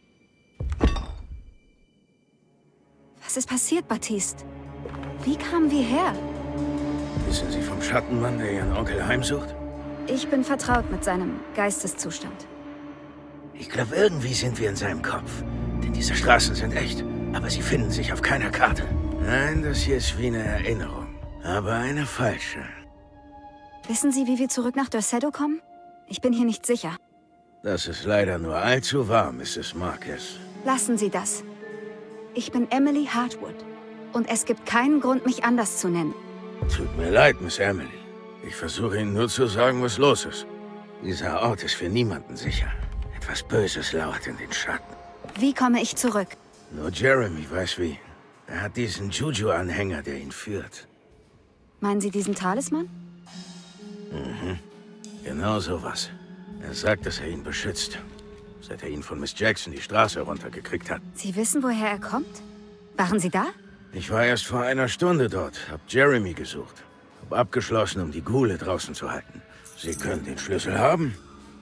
Was ist passiert, Baptiste? Wie kamen wir her? Wissen Sie vom Schattenmann, der Ihren Onkel heimsucht? Ich bin vertraut mit seinem Geisteszustand. Ich glaube, irgendwie sind wir in seinem Kopf. Denn diese Straßen sind echt, aber sie finden sich auf keiner Karte. Nein, das hier ist wie eine Erinnerung. Aber eine falsche. Wissen Sie, wie wir zurück nach Dorsetto kommen? Ich bin hier nicht sicher. Das ist leider nur allzu wahr, Misses Marcus. Lassen Sie das. Ich bin Emily Hartwood. Und es gibt keinen Grund, mich anders zu nennen. Tut mir leid, Miss Emily. Ich versuche Ihnen nur zu sagen, was los ist. Dieser Ort ist für niemanden sicher. Etwas Böses lauert in den Schatten. Wie komme ich zurück? Nur Jeremy weiß wie. Er hat diesen Juju-Anhänger, der ihn führt. Meinen Sie diesen Talisman? Mhm. Genau sowas. Er sagt, dass er ihn beschützt. Seit er ihn von Miss Jackson die Straße runtergekriegt hat. Sie wissen, woher er kommt? Waren Sie da? Ich war erst vor einer Stunde dort, hab Jeremy gesucht. Hab abgeschlossen, um die Ghule draußen zu halten. Sie können den Schlüssel haben?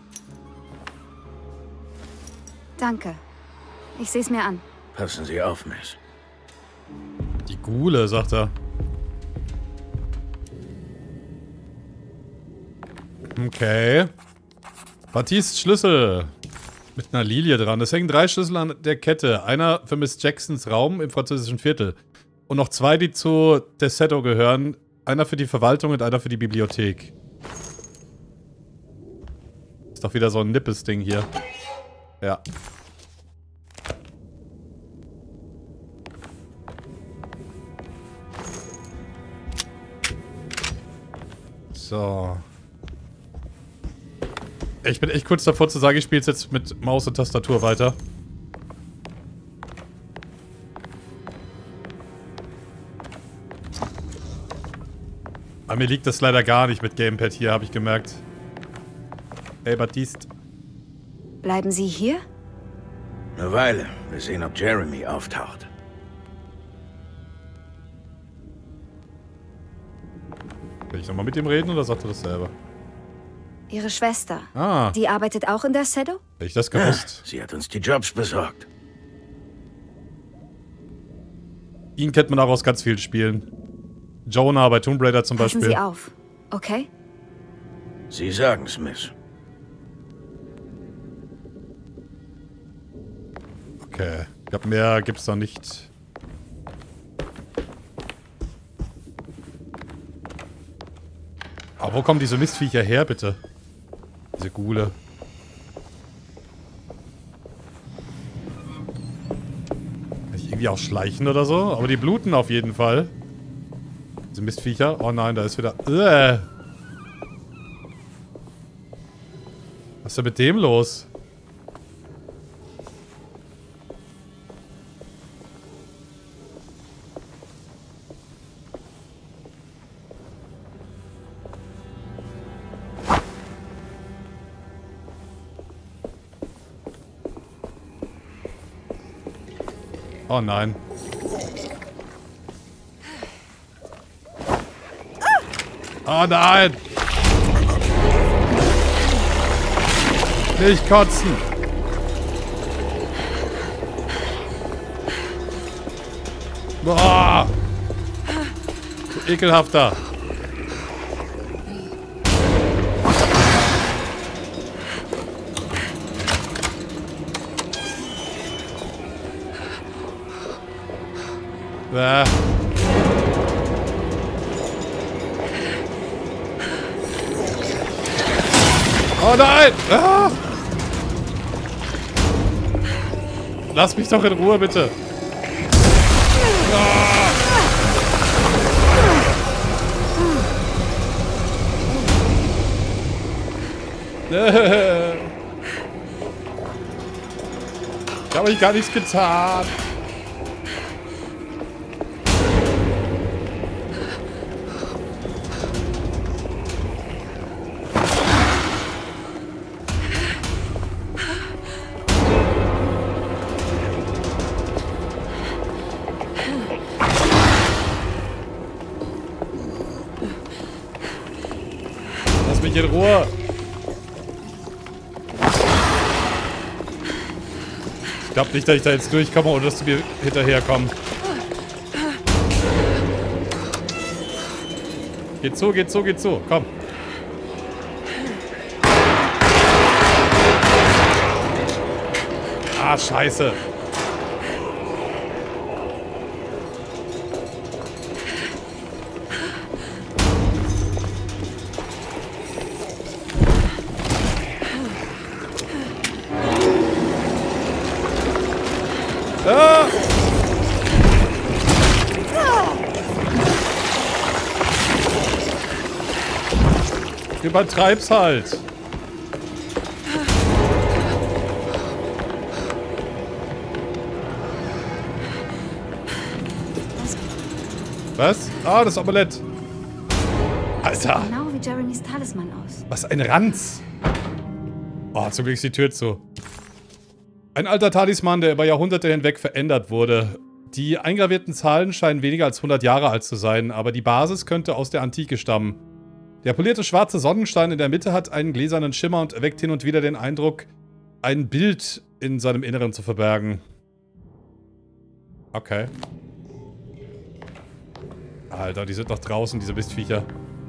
Danke. Ich seh's mir an. Passen Sie auf, Miss. Die Ghule, sagt er. Okay. Baptistes Schlüssel. Mit einer Lilie dran. Es hängen drei Schlüssel an der Kette. Einer für Miss Jacksons Raum im französischen Viertel. Und noch zwei, die zu Dorsetto gehören. Einer für die Verwaltung und einer für die Bibliothek. Ist doch wieder so ein Nippes-Ding hier. Ja. So. Ich bin echt kurz davor zu sagen, ich spiele jetzt mit Maus und Tastatur weiter. mir liegt das leider gar nicht mit Gamepad hier, habe ich gemerkt. Hey, Baptiste. Bleiben Sie hier? Eine Weile. Wir sehen, ob Jeremy auftaucht. Will ich nochmal mit ihm reden oder sagt er das selber? Ihre Schwester. Ah. Die arbeitet auch in der Shadow? Hätte ich das gewusst. Ja, sie hat uns die Jobs besorgt. Ihn kennt man auch aus ganz vielen Spielen. Jonah bei Tomb Raider zum Passen Beispiel. Sie auf, okay? Sie sagen's, Miss. Okay. Ich glaube, mehr gibt's da nicht. Aber wo kommen diese Mistviecher her, bitte? Diese Ghule. Kann ich irgendwie auch schleichen oder so? Aber die bluten auf jeden Fall. Diese Mistviecher. Oh nein, da ist wieder... Äh. Was ist denn mit dem los? Oh nein. Oh nein! Nicht kotzen! Boah! So ekelhafter! Bäh. Oh nein! Ah! Lass mich doch in Ruhe, bitte. Ah! Ich habe euch gar nichts getan. In Ruhe. Ich glaube nicht, dass ich da jetzt durchkomme oder dass du mir hinterherkommst. Geht zu, geht zu, geht zu. Komm. Ah, scheiße. Ah! Übertreib's halt. Was? Ah, das Omelett. Alter. Genau wie Jeremys Talisman aus. Was ein Ranz. Oh, zum Glück ist die Tür zu. Ein alter Talisman, der über Jahrhunderte hinweg verändert wurde. Die eingravierten Zahlen scheinen weniger als hundert Jahre alt zu sein, aber die Basis könnte aus der Antike stammen. Der polierte schwarze Sonnenstein in der Mitte hat einen gläsernen Schimmer und erweckt hin und wieder den Eindruck, ein Bild in seinem Inneren zu verbergen. Okay. Alter, die sind noch draußen, diese Mistviecher.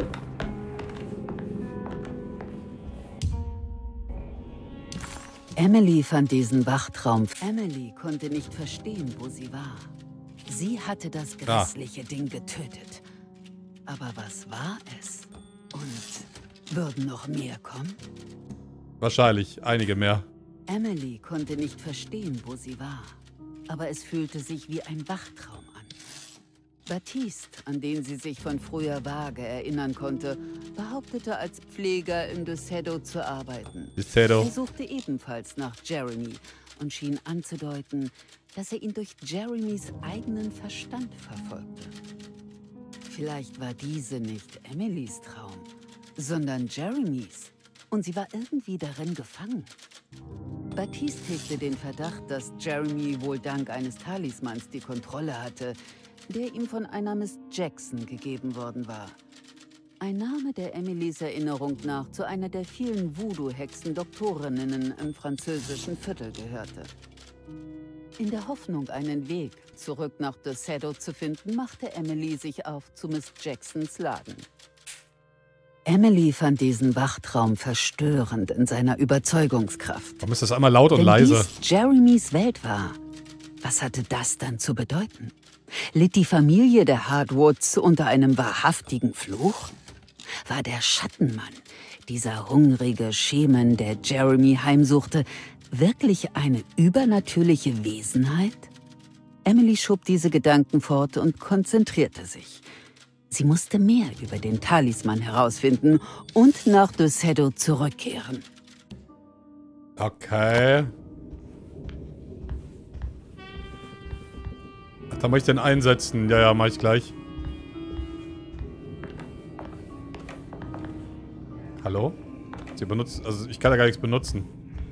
Emily fand diesen Wachtraum. Emily konnte nicht verstehen, wo sie war. Sie hatte das grässliche ah. Ding getötet. Aber was war es? Und würden noch mehr kommen? Wahrscheinlich, einige mehr. Emily konnte nicht verstehen, wo sie war. Aber es fühlte sich wie ein Wachtraum an. Baptiste, an den sie sich von früher vage erinnern konnte, behauptete, als Pfleger in De Shadow zu arbeiten. De Shadow. Er suchte ebenfalls nach Jeremy und schien anzudeuten, dass er ihn durch Jeremys eigenen Verstand verfolgte. vielleicht war diese nicht Emilys Traum, sondern Jeremys. Und sie war irgendwie darin gefangen. Baptiste hegte den Verdacht, dass Jeremy wohl dank eines Talismans die Kontrolle hatte, der ihm von einer Miss Jackson gegeben worden war. Ein Name, der Emilys Erinnerung nach zu einer der vielen Voodoo-Hexen-Doktorinnen im französischen Viertel gehörte. In der Hoffnung, einen Weg zurück nach De Sado zu finden, machte Emily sich auf zu Miss Jacksons Laden. Emily fand diesen Wachtraum verstörend in seiner Überzeugungskraft. Warum ist das einmal laut und Wenn leise? Dies Jeremys Welt war, was hatte das dann zu bedeuten? Litt die Familie der Hardwoods unter einem wahrhaftigen Fluch? War der Schattenmann, dieser hungrige Schemen, der Jeremy heimsuchte, wirklich eine übernatürliche Wesenheit? Emily schob diese Gedanken fort und konzentrierte sich. Sie musste mehr über den Talisman herausfinden und nach De Sado zurückkehren. Okay. Ach, da muss ich den einsetzen. Ja, ja, mach ich gleich. Hallo? Sie benutzt, also ich kann da gar nichts benutzen.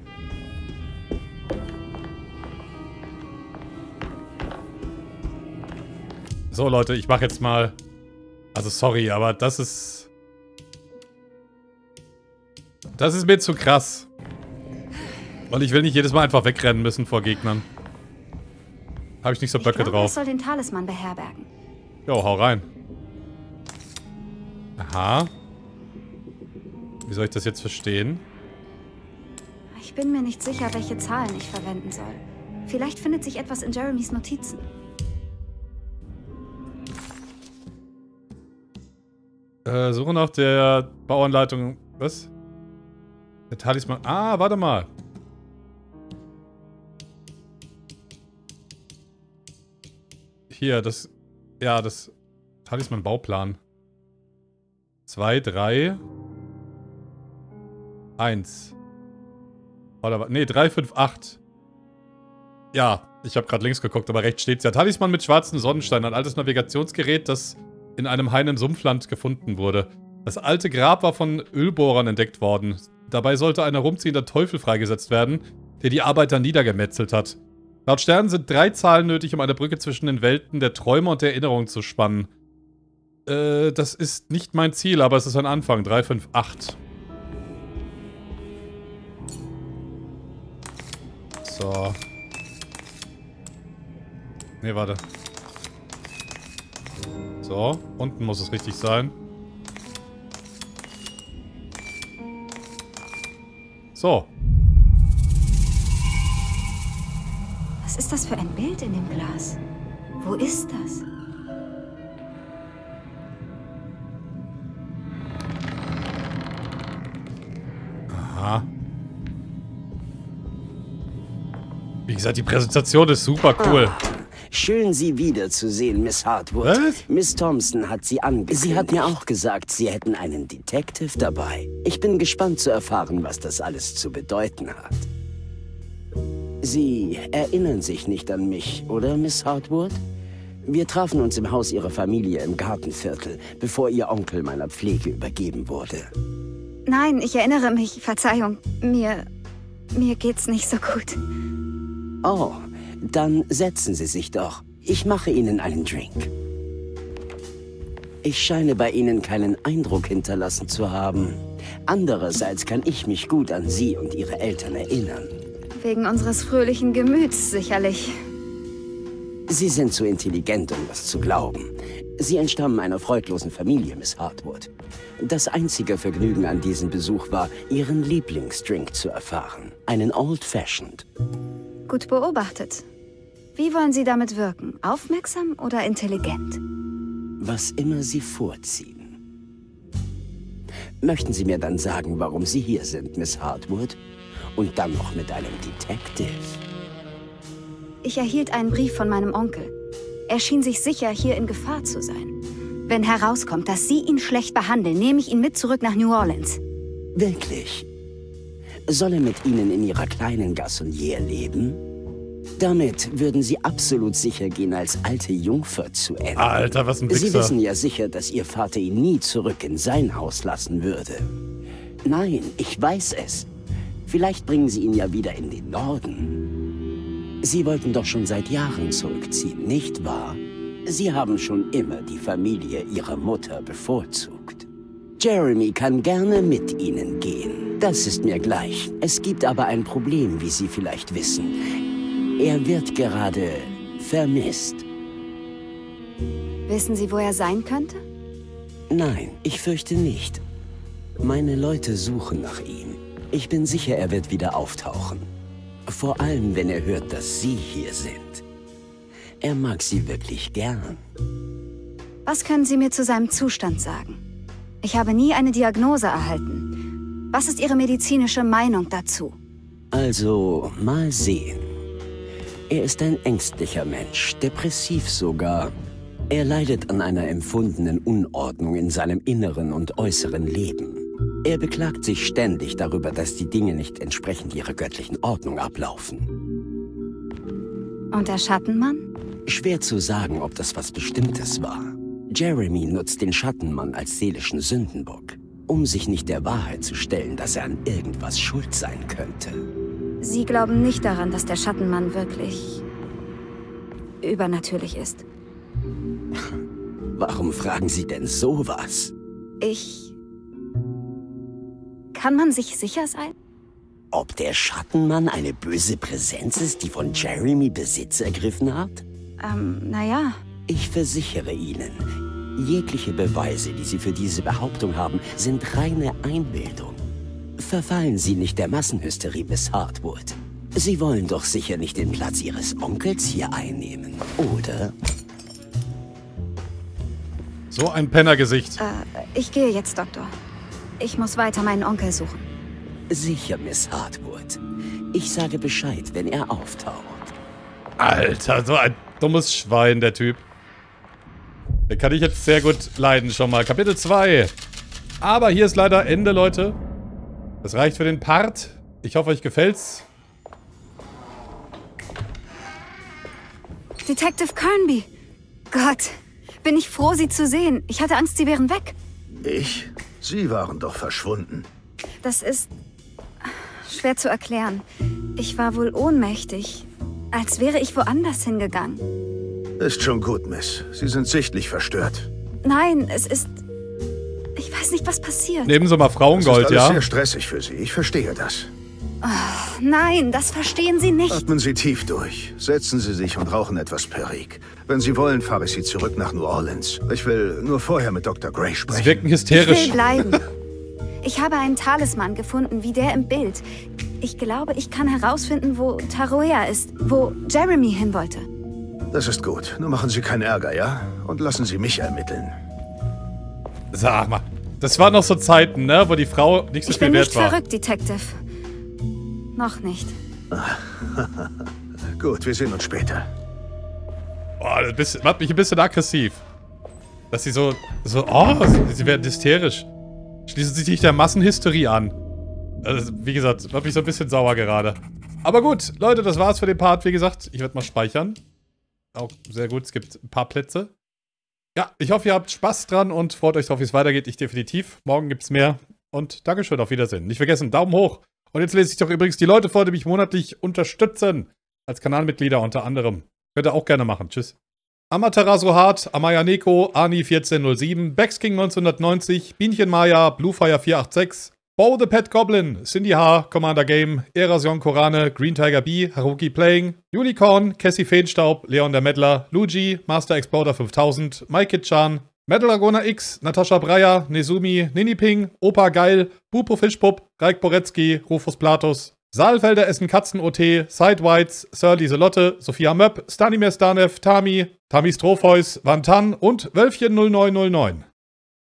So, Leute, ich mache jetzt mal... Also, sorry, aber das ist... Das ist mir zu krass. Und ich will nicht jedes Mal einfach wegrennen müssen vor Gegnern. Habe ich nicht so Böcke ich glaube, drauf. Ich soll den Talisman beherbergen. Jo, hau rein. Aha. Wie soll ich das jetzt verstehen? Ich bin mir nicht sicher, welche Zahlen ich verwenden soll. Vielleicht findet sich etwas in Jeremys Notizen. Äh, Suche nach der Bauanleitung. Was? Der Talisman. Ah, warte mal. Hier, das... Ja, das... Talisman-Bauplan. Zwei, drei... Eins. Oder was? Nee, drei, fünf, acht. Ja, ich habe gerade links geguckt, aber rechts steht's ja. Talisman mit schwarzem Sonnenstein. Ein altes Navigationsgerät, das in einem Hain im Sumpfland gefunden wurde. Das alte Grab war von Ölbohrern entdeckt worden. Dabei sollte ein herumziehender Teufel freigesetzt werden, der die Arbeiter niedergemetzelt hat. Laut Sternen sind drei Zahlen nötig, um eine Brücke zwischen den Welten der Träume und der Erinnerung zu spannen. Äh, das ist nicht mein Ziel, aber es ist ein Anfang. drei, fünf, acht. So. Ne, warte. So, unten muss es richtig sein. So. Was ist das für ein Bild in dem Glas? Wo ist das? Aha. Wie gesagt, die Präsentation ist super cool. Ah, schön, Sie wiederzusehen, Miss Hardwood. Was? Miss Thompson hat Sie angekündigt. Sie hat mir auch gesagt, Sie hätten einen Detective dabei. Ich bin gespannt zu erfahren, was das alles zu bedeuten hat. Sie erinnern sich nicht an mich, oder, Miss Hardwood? Wir trafen uns im Haus Ihrer Familie im Gartenviertel, bevor Ihr Onkel meiner Pflege übergeben wurde. Nein, ich erinnere mich. Verzeihung. Mir... mir geht's nicht so gut. Oh, dann setzen Sie sich doch. Ich mache Ihnen einen Drink. Ich scheine bei Ihnen keinen Eindruck hinterlassen zu haben. Andererseits kann ich mich gut an Sie und Ihre Eltern erinnern. Wegen unseres fröhlichen Gemüts, sicherlich. Sie sind zu intelligent, um das zu glauben. Sie entstammen einer freudlosen Familie, Miss Hardwood. Das einzige Vergnügen an diesem Besuch war, Ihren Lieblingsdrink zu erfahren. Einen Old Fashioned. Gut beobachtet. Wie wollen Sie damit wirken? Aufmerksam oder intelligent? Was immer Sie vorziehen. Möchten Sie mir dann sagen, warum Sie hier sind, Miss Hardwood? Und dann noch mit einem Detective? Ich erhielt einen Brief von meinem Onkel. Er schien sich sicher, hier in Gefahr zu sein. Wenn herauskommt, dass Sie ihn schlecht behandeln, nehme ich ihn mit zurück nach New Orleans. Wirklich? Soll er mit Ihnen in Ihrer kleinen Gassonniere leben? Damit würden Sie absolut sicher gehen, als alte Jungfer zu enden. Alter, was ein Wichser. Sie wissen ja sicher, dass Ihr Vater ihn nie zurück in sein Haus lassen würde. Nein, ich weiß es. Vielleicht bringen Sie ihn ja wieder in den Norden. Sie wollten doch schon seit Jahren zurückziehen, nicht wahr? Sie haben schon immer die Familie Ihrer Mutter bevorzugt. Jeremy kann gerne mit Ihnen gehen. Das ist mir gleich. Es gibt aber ein Problem, wie Sie vielleicht wissen. Er wird gerade vermisst. Wissen Sie, wo er sein könnte? Nein, ich fürchte nicht. Meine Leute suchen nach ihm. Ich bin sicher, er wird wieder auftauchen. Vor allem, wenn er hört, dass Sie hier sind. Er mag Sie wirklich gern. Was können Sie mir zu seinem Zustand sagen? Ich habe nie eine Diagnose erhalten. Was ist Ihre medizinische Meinung dazu? Also, mal sehen. Er ist ein ängstlicher Mensch, depressiv sogar. Er leidet an einer empfundenen Unordnung in seinem inneren und äußeren Leben. Er beklagt sich ständig darüber, dass die Dinge nicht entsprechend ihrer göttlichen Ordnung ablaufen. Und der Schattenmann? Schwer zu sagen, ob das was Bestimmtes war. Jeremy nutzt den Schattenmann als seelischen Sündenbock, um sich nicht der Wahrheit zu stellen, dass er an irgendwas schuld sein könnte. Sie glauben nicht daran, dass der Schattenmann wirklich übernatürlich ist. Warum fragen Sie denn sowas? Ich... Kann man sich sicher sein? Ob der Schattenmann eine böse Präsenz ist, die von Jeremy Besitz ergriffen hat? Ähm, naja. Ich versichere Ihnen, jegliche Beweise, die Sie für diese Behauptung haben, sind reine Einbildung. Verfallen Sie nicht der Massenhysterie, Miss Hartwood. Sie wollen doch sicher nicht den Platz Ihres Onkels hier einnehmen, oder? So ein Pennergesicht. Äh, ich gehe jetzt, Doktor. Ich muss weiter meinen Onkel suchen. Sicher, Miss Hartwood. Ich sage Bescheid, wenn er auftaucht. Alter, so ein dummes Schwein, der Typ. Den kann ich jetzt sehr gut leiden schon mal. Kapitel zwei. Aber hier ist leider Ende, Leute. Das reicht für den Part. Ich hoffe, euch gefällt's. Detective Kernby. Gott, bin ich froh, Sie zu sehen. Ich hatte Angst, Sie wären weg. Ich? Sie waren doch verschwunden. Das ist schwer zu erklären. Ich war wohl ohnmächtig. Als wäre ich woanders hingegangen. Ist schon gut, Miss. Sie sind sichtlich verstört. Nein, es ist... Ich weiß nicht, was passiert. Nehmen Sie mal Frauengold, das ist alles ja? sehr stressig für Sie. Ich verstehe das. Oh, nein, das verstehen Sie nicht. Atmen Sie tief durch. Setzen Sie sich und rauchen etwas Perique. Wenn Sie wollen, fahre ich Sie zurück nach New Orleans. Ich will nur vorher mit Doktor Gray sprechen. Sie wirken hysterisch. Ich will bleiben. Ich habe einen Talisman gefunden, wie der im Bild. Ich glaube, ich kann herausfinden, wo Taroea ist, wo Jeremy hin wollte. Das ist gut. Nur machen Sie keinen Ärger, ja? Und lassen Sie mich ermitteln. Sag mal, das waren noch so Zeiten, ne, wo die Frau nicht so ich viel bin wert nicht war. verrückt, Detective. Noch nicht. Gut, wir sehen uns später. Boah, das bisschen, macht mich ein bisschen aggressiv. Dass sie so, so, oh, sie, sie werden hysterisch. Schließen sich nicht der Massenhysterie an. Also, wie gesagt, macht mich so ein bisschen sauer gerade. Aber gut, Leute, das war's für den Part. Wie gesagt, ich werde mal speichern. Auch sehr gut, es gibt ein paar Plätze. Ja, ich hoffe, ihr habt Spaß dran und freut euch drauf, wie es weitergeht. Ich definitiv. Morgen gibt's mehr. Und Dankeschön, auf Wiedersehen. Nicht vergessen, Daumen hoch. Und jetzt lese ich doch übrigens die Leute vor, die mich monatlich unterstützen. Als Kanalmitglieder unter anderem. Könnt ihr auch gerne machen. Tschüss. Amaterasu Hart, Amaya Neko, Ani vierzehn null sieben, Baxking neunzehnhundertneunzig, Bienchen Maya, Bluefire vier acht sechs, Bo the Pet Goblin, Cindy H, Commander Game, Erasion Korane, Green Tiger B, Haruki Playing, Unicorn, Cassie Feenstaub, Leon der Meddler, Luigi, Master Exploder fünftausend, Maikit-chan, Metal Dragoner X, Natascha Breyer, Nezumi, Niniping, Opa Geil, Bupo Fischpup, Raik Boretzky, Rufus Platus, Saalfelder Essen Katzen O T, Sidewhites, Sir Lieselotte, Sophia Möpp, Stanimir Stanev, Tami, Tami Strophäus, Vantan und Wölfchen null neun null neun.